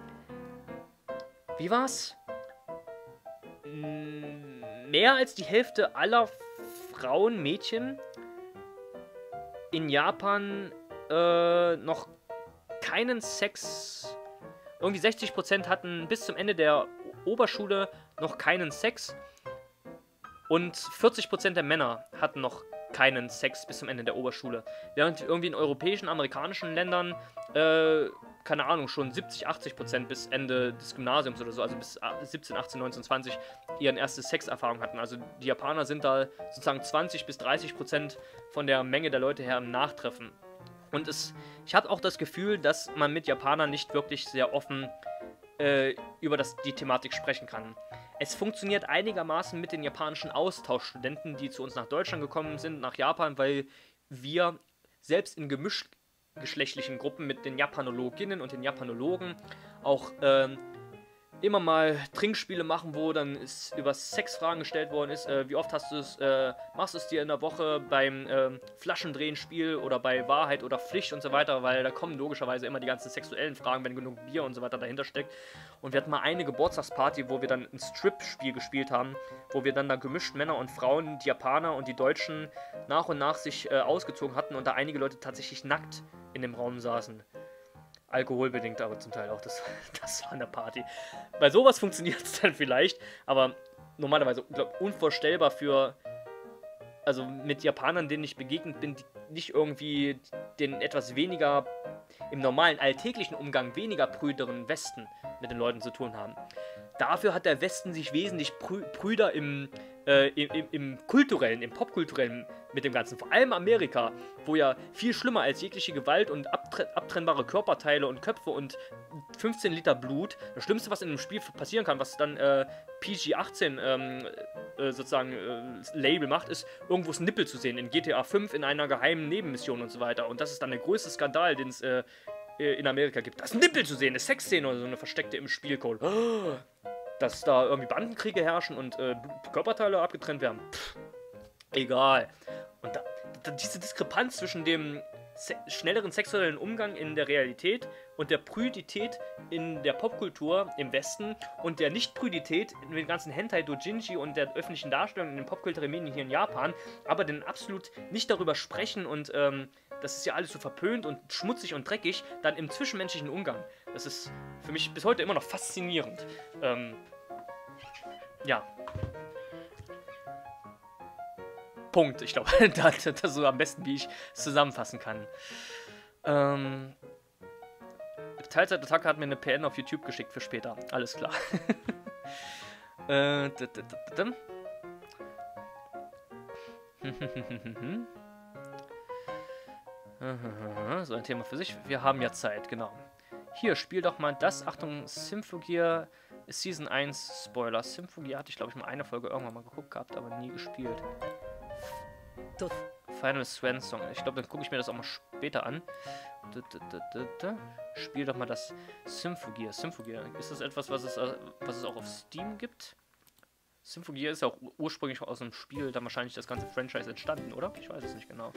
Wie war's? Mehr als die Hälfte aller Frauen, Mädchen in Japan noch keinen Sex... Irgendwie 60% hatten bis zum Ende der Oberschule noch keinen Sex. Und 40% der Männer hatten noch keinen Sex bis zum Ende der Oberschule. Während irgendwie in europäischen, amerikanischen Ländern, keine Ahnung, schon 70-80% bis Ende des Gymnasiums oder so, also bis 17, 18, 19, 20, ihren erste Sexerfahrung hatten. Also die Japaner sind da sozusagen 20-30% von der Menge der Leute her im Nachtreffen. Und ich habe auch das Gefühl, dass man mit Japanern nicht wirklich sehr offen über die Thematik sprechen kann. Es funktioniert einigermaßen mit den japanischen Austauschstudenten, die zu uns nach Deutschland gekommen sind, nach Japan, weil wir selbst in gemischtgeschlechtlichen Gruppen mit den Japanologinnen und den Japanologen auch immer mal Trinkspiele machen, wo dann über Sexfragen gestellt worden ist. Wie oft machst du es dir in der Woche beim Flaschendrehen-Spiel oder bei Wahrheit oder Pflicht und so weiter, weil da kommen logischerweise immer die ganzen sexuellen Fragen, wenn genug Bier und so weiter dahinter steckt. Und wir hatten mal eine Geburtstagsparty, wo wir dann ein Strip-Spiel gespielt haben, wo wir dann da gemischt Männer und Frauen, die Japaner und die Deutschen nach und nach sich ausgezogen hatten und da einige Leute tatsächlich nackt in dem Raum saßen. Alkoholbedingt, aber zum Teil auch. Das war eine Party. Bei sowas funktioniert es dann vielleicht, aber normalerweise unvorstellbar also mit Japanern, denen ich begegnet bin, die nicht irgendwie den etwas weniger, im normalen alltäglichen Umgang, weniger prüderen Westen mit den Leuten zu tun haben. Dafür hat der Westen sich wesentlich prüder im kulturellen, im popkulturellen mit dem Ganzen. Vor allem Amerika, wo ja viel schlimmer als jegliche Gewalt und abtrennbare Körperteile und Köpfe und 15 Liter Blut, das Schlimmste, was in einem Spiel passieren kann, was dann PG-18 sozusagen Label macht, ist irgendwo das Nippel zu sehen in GTA 5 in einer geheimen Nebenmission und so weiter. Und das ist dann der größte Skandal, den es in Amerika gibt. Das Nippel zu sehen, eine Sexszene oder so eine versteckte im Spielcode. Dass da irgendwie Bandenkriege herrschen und Körperteile abgetrennt werden. Egal. Und diese Diskrepanz zwischen dem schnelleren sexuellen Umgang in der Realität und der Prüdität in der Popkultur im Westen und der Nicht-Prüdität in den ganzen Hentai, Doujinshi und der öffentlichen Darstellung in den popkulturellen Medien hier in Japan, aber dann absolut nicht darüber sprechen und das ist ja alles so verpönt und schmutzig und dreckig, dann im zwischenmenschlichen Umgang. Das ist für mich bis heute immer noch faszinierend. Ja. Punkt. Ich glaube, das ist so am besten, wie ich es zusammenfassen kann. Teilzeitattacke hat mir eine PN auf YouTube geschickt für später. Alles klar. So ein Thema für sich. Wir haben ja Zeit, genau. Hier, spiel doch mal das. Achtung, Symphogear Season 1 Spoiler. Symphogear hatte ich, glaube ich, mal eine Folge irgendwann mal geguckt gehabt, aber nie gespielt. Final Swan Song. Ich glaube, dann gucke ich mir das auch mal später an. Spiel doch mal das Symphogear. Symphogear. Ist das etwas, was es auch auf Steam gibt? Symphogear ist ja auch ursprünglich aus einem Spiel, dann wahrscheinlich das ganze Franchise entstanden, oder? Ich weiß es nicht genau.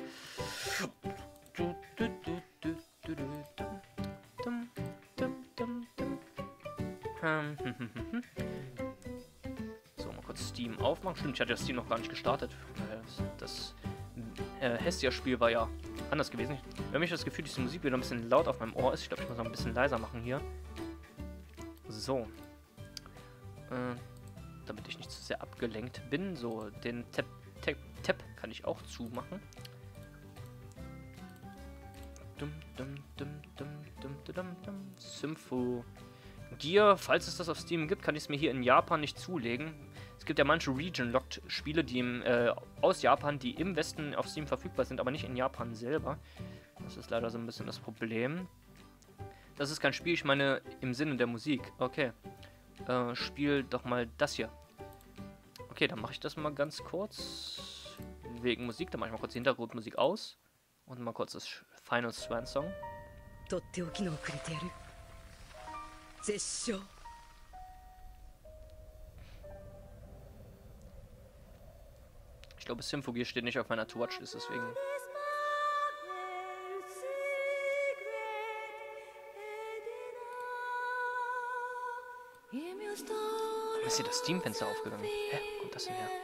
So, mal kurz Steam aufmachen. Stimmt, ich hatte ja Steam noch gar nicht gestartet. Das Hestia-Spiel war ja anders gewesen. Ich habe das Gefühl, diese Musik wieder ein bisschen laut auf meinem Ohr ist. Ich glaube, ich muss noch ein bisschen leiser machen hier. So. Damit ich nicht zu sehr abgelenkt bin. So, den Tab kann ich auch zumachen. Symphogear, falls es das auf Steam gibt, kann ich es mir hier in Japan nicht zulegen. Es gibt ja manche Region-Locked-Spiele, die aus Japan, die im Westen auf Steam verfügbar sind, aber nicht in Japan selber. Das ist leider so ein bisschen das Problem. Das ist kein Spiel, ich meine im Sinne der Musik. Okay. Spiel doch mal das hier. Okay, dann mache ich das mal ganz kurz. Wegen Musik, dann mache ich mal kurz die Hintergrundmusik aus. Und mal kurz das Final Swan Song. Ich glaube, Symphogear steht nicht auf meiner To-Watch-List, deswegen. Warum ist hier das Steam-Fenster aufgegangen? Hä? Wo kommt das denn her?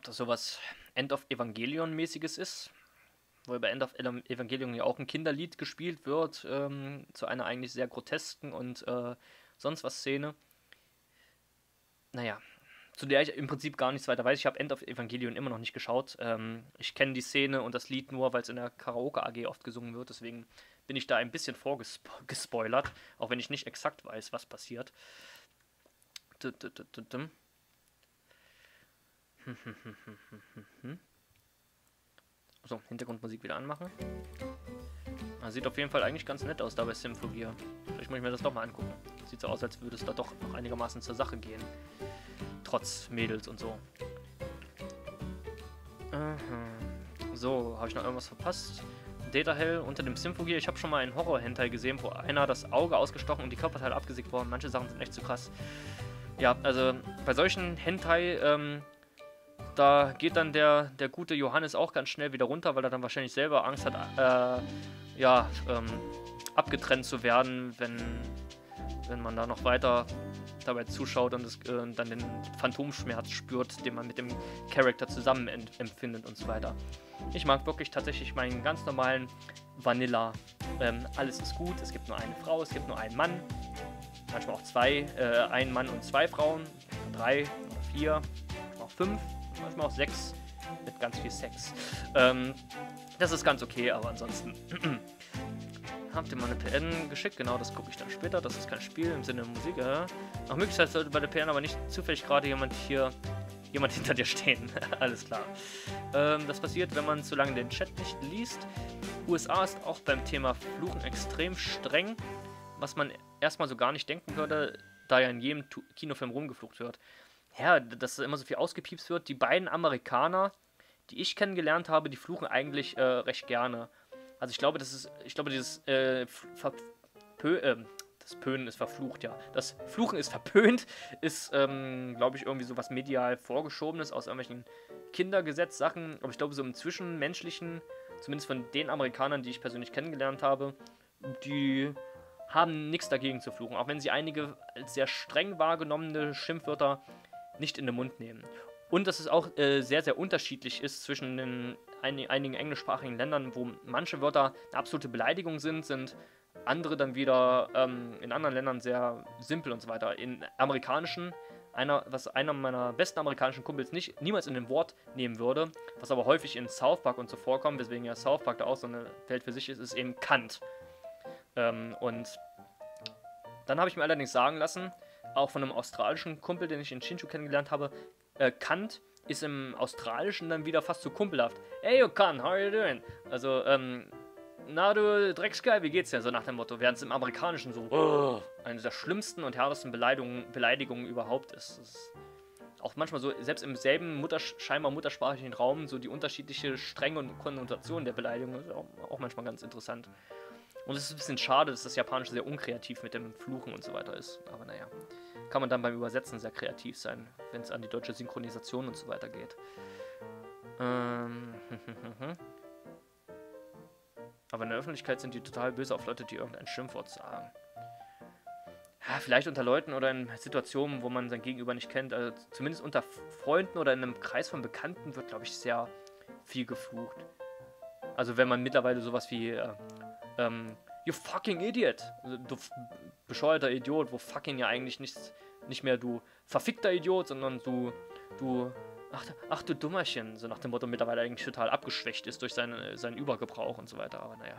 das sowas End of Evangelion-mäßiges ist. Wo bei End of Evangelion ja auch ein Kinderlied gespielt wird, zu einer eigentlich sehr grotesken und sonst was Szene. Naja, zu der ich im Prinzip gar nichts weiter weiß. Ich habe End of Evangelion immer noch nicht geschaut. Ich kenne die Szene und das Lied nur, weil es in der Karaoke AG oft gesungen wird. Deswegen bin ich da ein bisschen vorgespoilert, auch wenn ich nicht exakt weiß, was passiert. So, Hintergrundmusik wieder anmachen. Sieht auf jeden Fall eigentlich ganz nett aus da bei Symphogear. Vielleicht muss ich mir das doch mal angucken. Sieht so aus, als würde es da doch noch einigermaßen zur Sache gehen. Trotz Mädels und so. So, habe ich noch irgendwas verpasst? Data Hell unter dem Symphogear. Ich habe schon mal einen Horror-Hentai gesehen, wo einer das Auge ausgestochen und die Körperteile abgesägt wurden. Manche Sachen sind echt zu krass. Ja, also bei solchen Hentai, da geht dann der gute Johannes auch ganz schnell wieder runter, weil er dann wahrscheinlich selber Angst hat, abgetrennt zu werden, wenn man da noch weiter dabei zuschaut und dann den Phantomschmerz spürt, den man mit dem Charakter zusammen empfindet und so weiter. Ich mag wirklich tatsächlich meinen ganz normalen Vanilla. Alles ist gut, es gibt nur eine Frau, es gibt nur einen Mann, manchmal auch zwei, ein Mann und zwei Frauen, 3 oder 4, manchmal auch 5, manchmal auch 6, mit ganz viel Sex. Das ist ganz okay, aber ansonsten habt ihr mal eine PN geschickt, genau, das gucke ich dann später, das ist kein Spiel im Sinne der Musik. Nach Möglichkeit sollte bei der PN aber nicht zufällig gerade jemand hinter dir stehen. Alles klar. Das passiert, wenn man zu lange den Chat nicht liest. USA ist auch beim Thema Fluchen extrem streng, was man erstmal so gar nicht denken würde, da ja in jedem Kinofilm rumgeflucht wird. Ja, dass immer so viel ausgepiepst wird. Die beiden Amerikaner, die ich kennengelernt habe, die fluchen eigentlich recht gerne. Also ich glaube, dieses das Pönen ist verflucht, ja. Das Fluchen ist verpönt, ist, glaube ich, irgendwie so was medial Vorgeschobenes aus irgendwelchen Kindergesetzsachen. Aber ich glaube, so im Zwischenmenschlichen, zumindest von den Amerikanern, die ich persönlich kennengelernt habe, die haben nichts dagegen zu fluchen. Auch wenn sie einige als sehr streng wahrgenommene Schimpfwörter nicht in den Mund nehmen. Und dass es auch sehr, sehr unterschiedlich ist zwischen den einigen englischsprachigen Ländern, wo manche Wörter eine absolute Beleidigung sind andere dann wieder in anderen Ländern sehr simpel und so weiter. In amerikanischen, was einer meiner besten amerikanischen Kumpels niemals in den Wort nehmen würde, was aber häufig in South Park und so vorkommt, weswegen ja South Park da auch so eine Welt für sich ist, ist eben Kant. Und dann habe ich mir allerdings sagen lassen, auch von einem australischen Kumpel, den ich in Shinshu kennengelernt habe, Kant ist im Australischen dann wieder fast zu kumpelhaft. Hey, you Kant, how are you doing? Also, na du Dreckskerl, wie geht's dir? So nach dem Motto, während es im Amerikanischen so eine der schlimmsten und härtesten Beleidigungen überhaupt ist. Das ist auch manchmal so, selbst im selben scheinbar muttersprachlichen Raum, so die unterschiedliche Strenge und Konnotation der Beleidigung ist auch manchmal ganz interessant. Und es ist ein bisschen schade, dass das Japanische sehr unkreativ mit dem Fluchen und so weiter ist. Aber naja, kann man dann beim Übersetzen sehr kreativ sein, wenn es an die deutsche Synchronisation und so weiter geht. Aber in der Öffentlichkeit sind die total böse auf Leute, die irgendein Schimpfwort sagen. Ja, vielleicht unter Leuten oder in Situationen, wo man sein Gegenüber nicht kennt. Also zumindest unter Freunden oder in einem Kreis von Bekannten wird, glaube ich, sehr viel geflucht. Also wenn man mittlerweile sowas wie you fucking idiot, also, du bescheuerter Idiot, wo fucking ja eigentlich nicht mehr du verfickter Idiot, sondern du ach du Dummerchen, so nach dem Motto mittlerweile eigentlich total abgeschwächt ist durch seinen Übergebrauch und so weiter, aber naja.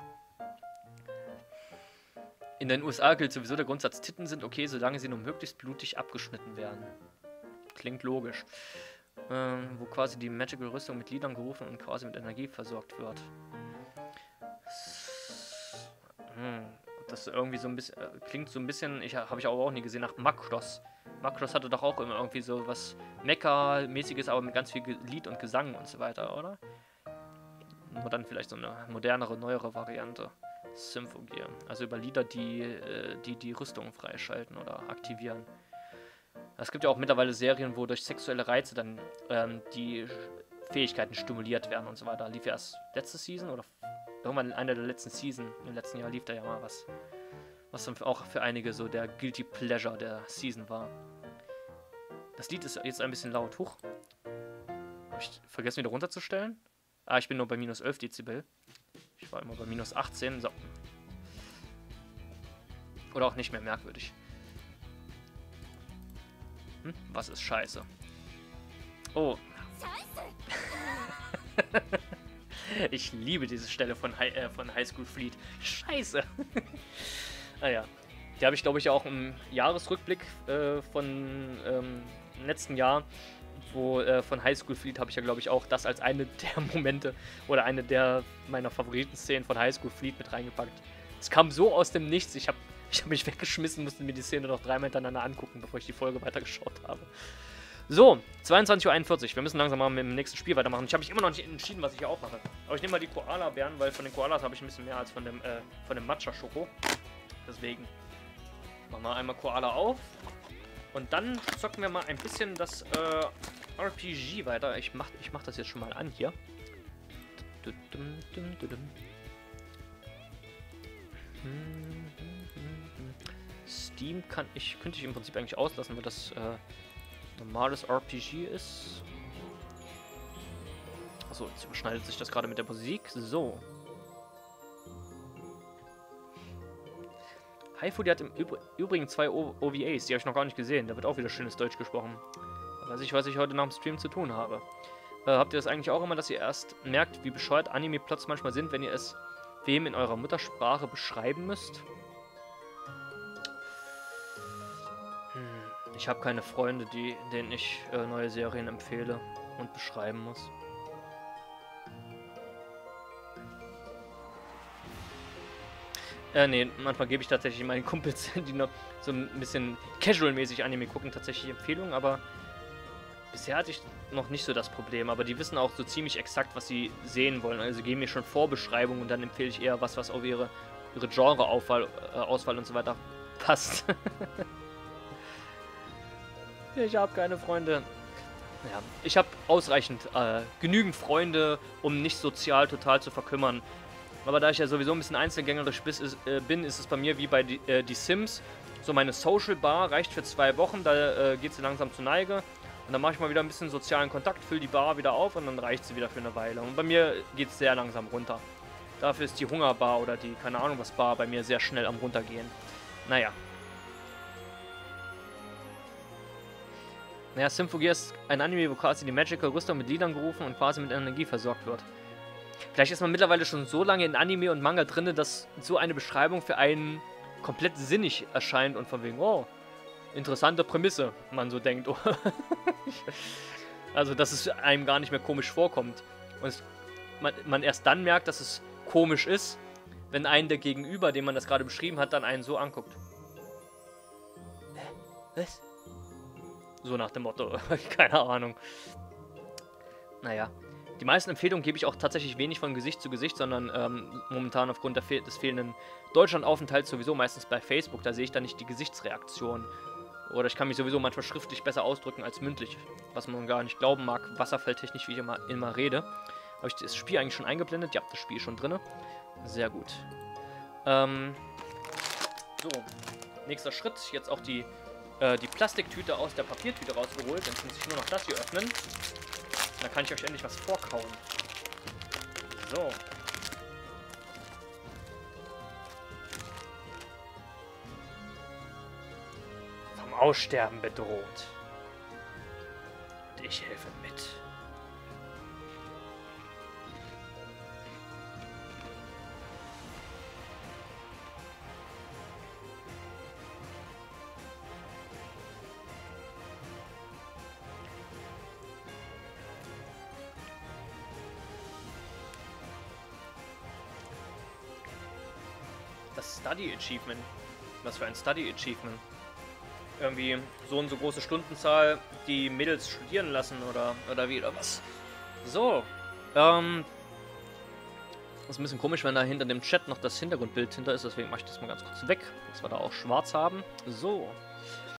In den USA gilt sowieso der Grundsatz, Titten sind okay, solange sie nur möglichst blutig abgeschnitten werden. Klingt logisch. Wo quasi die Magical-Rüstung mit Liedern gerufen und quasi mit Energie versorgt wird. Das irgendwie so ein bisschen, klingt so ein bisschen, habe ich aber auch nie gesehen, nach Macross. Macross hatte doch auch immer irgendwie so was Mecha-mäßiges, aber mit ganz viel Lied und Gesang und so weiter, oder? Nur dann vielleicht so eine modernere, neuere Variante. Symphogear. Also über Lieder, die Rüstung freischalten oder aktivieren. Es gibt ja auch mittlerweile Serien, wo durch sexuelle Reize dann die Fähigkeiten stimuliert werden und so weiter. Lief ja erst letzte Season oder irgendwann in einer der letzten Season, im letzten Jahr lief da ja mal was dann auch für einige so der Guilty Pleasure der Season war. Das Lied ist jetzt ein bisschen laut. Huch. Habe ich vergessen, wieder runterzustellen? Ah, ich bin nur bei minus 11 Dezibel. Ich war immer bei minus 18. So. Oder auch nicht mehr merkwürdig. Was ist scheiße? Oh. Ich liebe diese Stelle von High School Fleet. Scheiße. Naja. Die habe ich, glaube ich, auch im Jahresrückblick von letzten Jahr, von High School Fleet habe ich ja, glaube ich, auch das als eine der Momente oder eine der meiner Favoriten-Szenen von High School Fleet mit reingepackt. Es kam so aus dem Nichts. Ich hab mich weggeschmissen, musste mir die Szene noch dreimal hintereinander angucken, bevor ich die Folge weitergeschaut habe. So, 22:41 Uhr. Wir müssen langsam mal mit dem nächsten Spiel weitermachen. Ich habe mich immer noch nicht entschieden, was ich hier aufmache. Aber ich nehme mal die Koala-Bären, weil von den Koalas habe ich ein bisschen mehr als von dem Matcha-Schoko. Deswegen machen wir einmal Koala auf. Und dann zocken wir mal ein bisschen das RPG weiter. Ich mach das jetzt schon mal an hier. Steam könnte ich im Prinzip eigentlich auslassen, weil das normales RPG ist. Achso, jetzt überschneidet sich das gerade mit der Musik. So. HiFu, die hat im Übrigen 2 OVAs, die habe ich noch gar nicht gesehen. Da wird auch wieder schönes Deutsch gesprochen. Da weiß ich, was ich heute nach dem Stream zu tun habe. Habt ihr das eigentlich auch immer, dass ihr erst merkt, wie bescheuert Anime-Plots manchmal sind, wenn ihr es wem in eurer Muttersprache beschreiben müsst? Ich habe keine Freunde, denen ich neue Serien empfehle und beschreiben muss. Nee, manchmal gebe ich tatsächlich meinen Kumpels, die noch so ein bisschen casual-mäßig Anime gucken, tatsächlich Empfehlungen, aber bisher hatte ich noch nicht so das Problem. Aber die wissen auch so ziemlich exakt, was sie sehen wollen. Also geben mir schon Vorbeschreibungen und dann empfehle ich eher was auf ihre Genre-Auswahl und so weiter passt. Ich habe keine Freunde. Ja, ich habe ausreichend, genügend Freunde, um nicht sozial total zu verkümmern. Aber da ich ja sowieso ein bisschen einzelgängerisch bin, ist es bei mir wie bei die Sims. So meine Social Bar reicht für 2 Wochen, da geht sie langsam zur Neige. Und dann mache ich mal wieder ein bisschen sozialen Kontakt, fülle die Bar wieder auf und dann reicht sie wieder für eine Weile. Und bei mir geht es sehr langsam runter. Dafür ist die Hungerbar oder die, keine Ahnung was, Bar bei mir sehr schnell am runtergehen. Naja. Naja, Symphogear ist ein Anime, wo quasi die Magical-Rüstung mit Liedern gerufen und quasi mit Energie versorgt wird. Vielleicht ist man mittlerweile schon so lange in Anime und Manga drin, dass so eine Beschreibung für einen komplett sinnig erscheint und von wegen, oh, interessante Prämisse, man so denkt. Oh. Also, dass es einem gar nicht mehr komisch vorkommt. Und man erst dann merkt, dass es komisch ist, wenn einen der Gegenüber, den man das gerade beschrieben hat, dann einen so anguckt. Was? So nach dem Motto, keine Ahnung. Naja. Die meisten Empfehlungen gebe ich auch tatsächlich wenig von Gesicht zu Gesicht, sondern momentan aufgrund des fehlenden Deutschlandaufenthalts sowieso meistens bei Facebook. Da sehe ich dann nicht die Gesichtsreaktion. Oder ich kann mich sowieso manchmal schriftlich besser ausdrücken als mündlich. Was man gar nicht glauben mag, wasserfalltechnisch, wie ich immer rede. Habe ich das Spiel eigentlich schon eingeblendet? Ja, das Spiel ist schon drin. Sehr gut. So, nächster Schritt. Jetzt auch die Plastiktüte aus der Papiertüte rausgeholt. Jetzt muss ich nur noch das hier öffnen. Da kann ich euch endlich was vorkauen. So. Vom Aussterben bedroht. Und ich helfe mit. Das Study Achievement. Was für ein Study Achievement? Irgendwie so und so große Stundenzahl, die Mädels studieren lassen oder wie oder was? So. Das ist ein bisschen komisch, wenn da hinter dem Chat noch das Hintergrundbild hinter ist, deswegen mache ich das mal ganz kurz weg, dass wir da auch schwarz haben. So.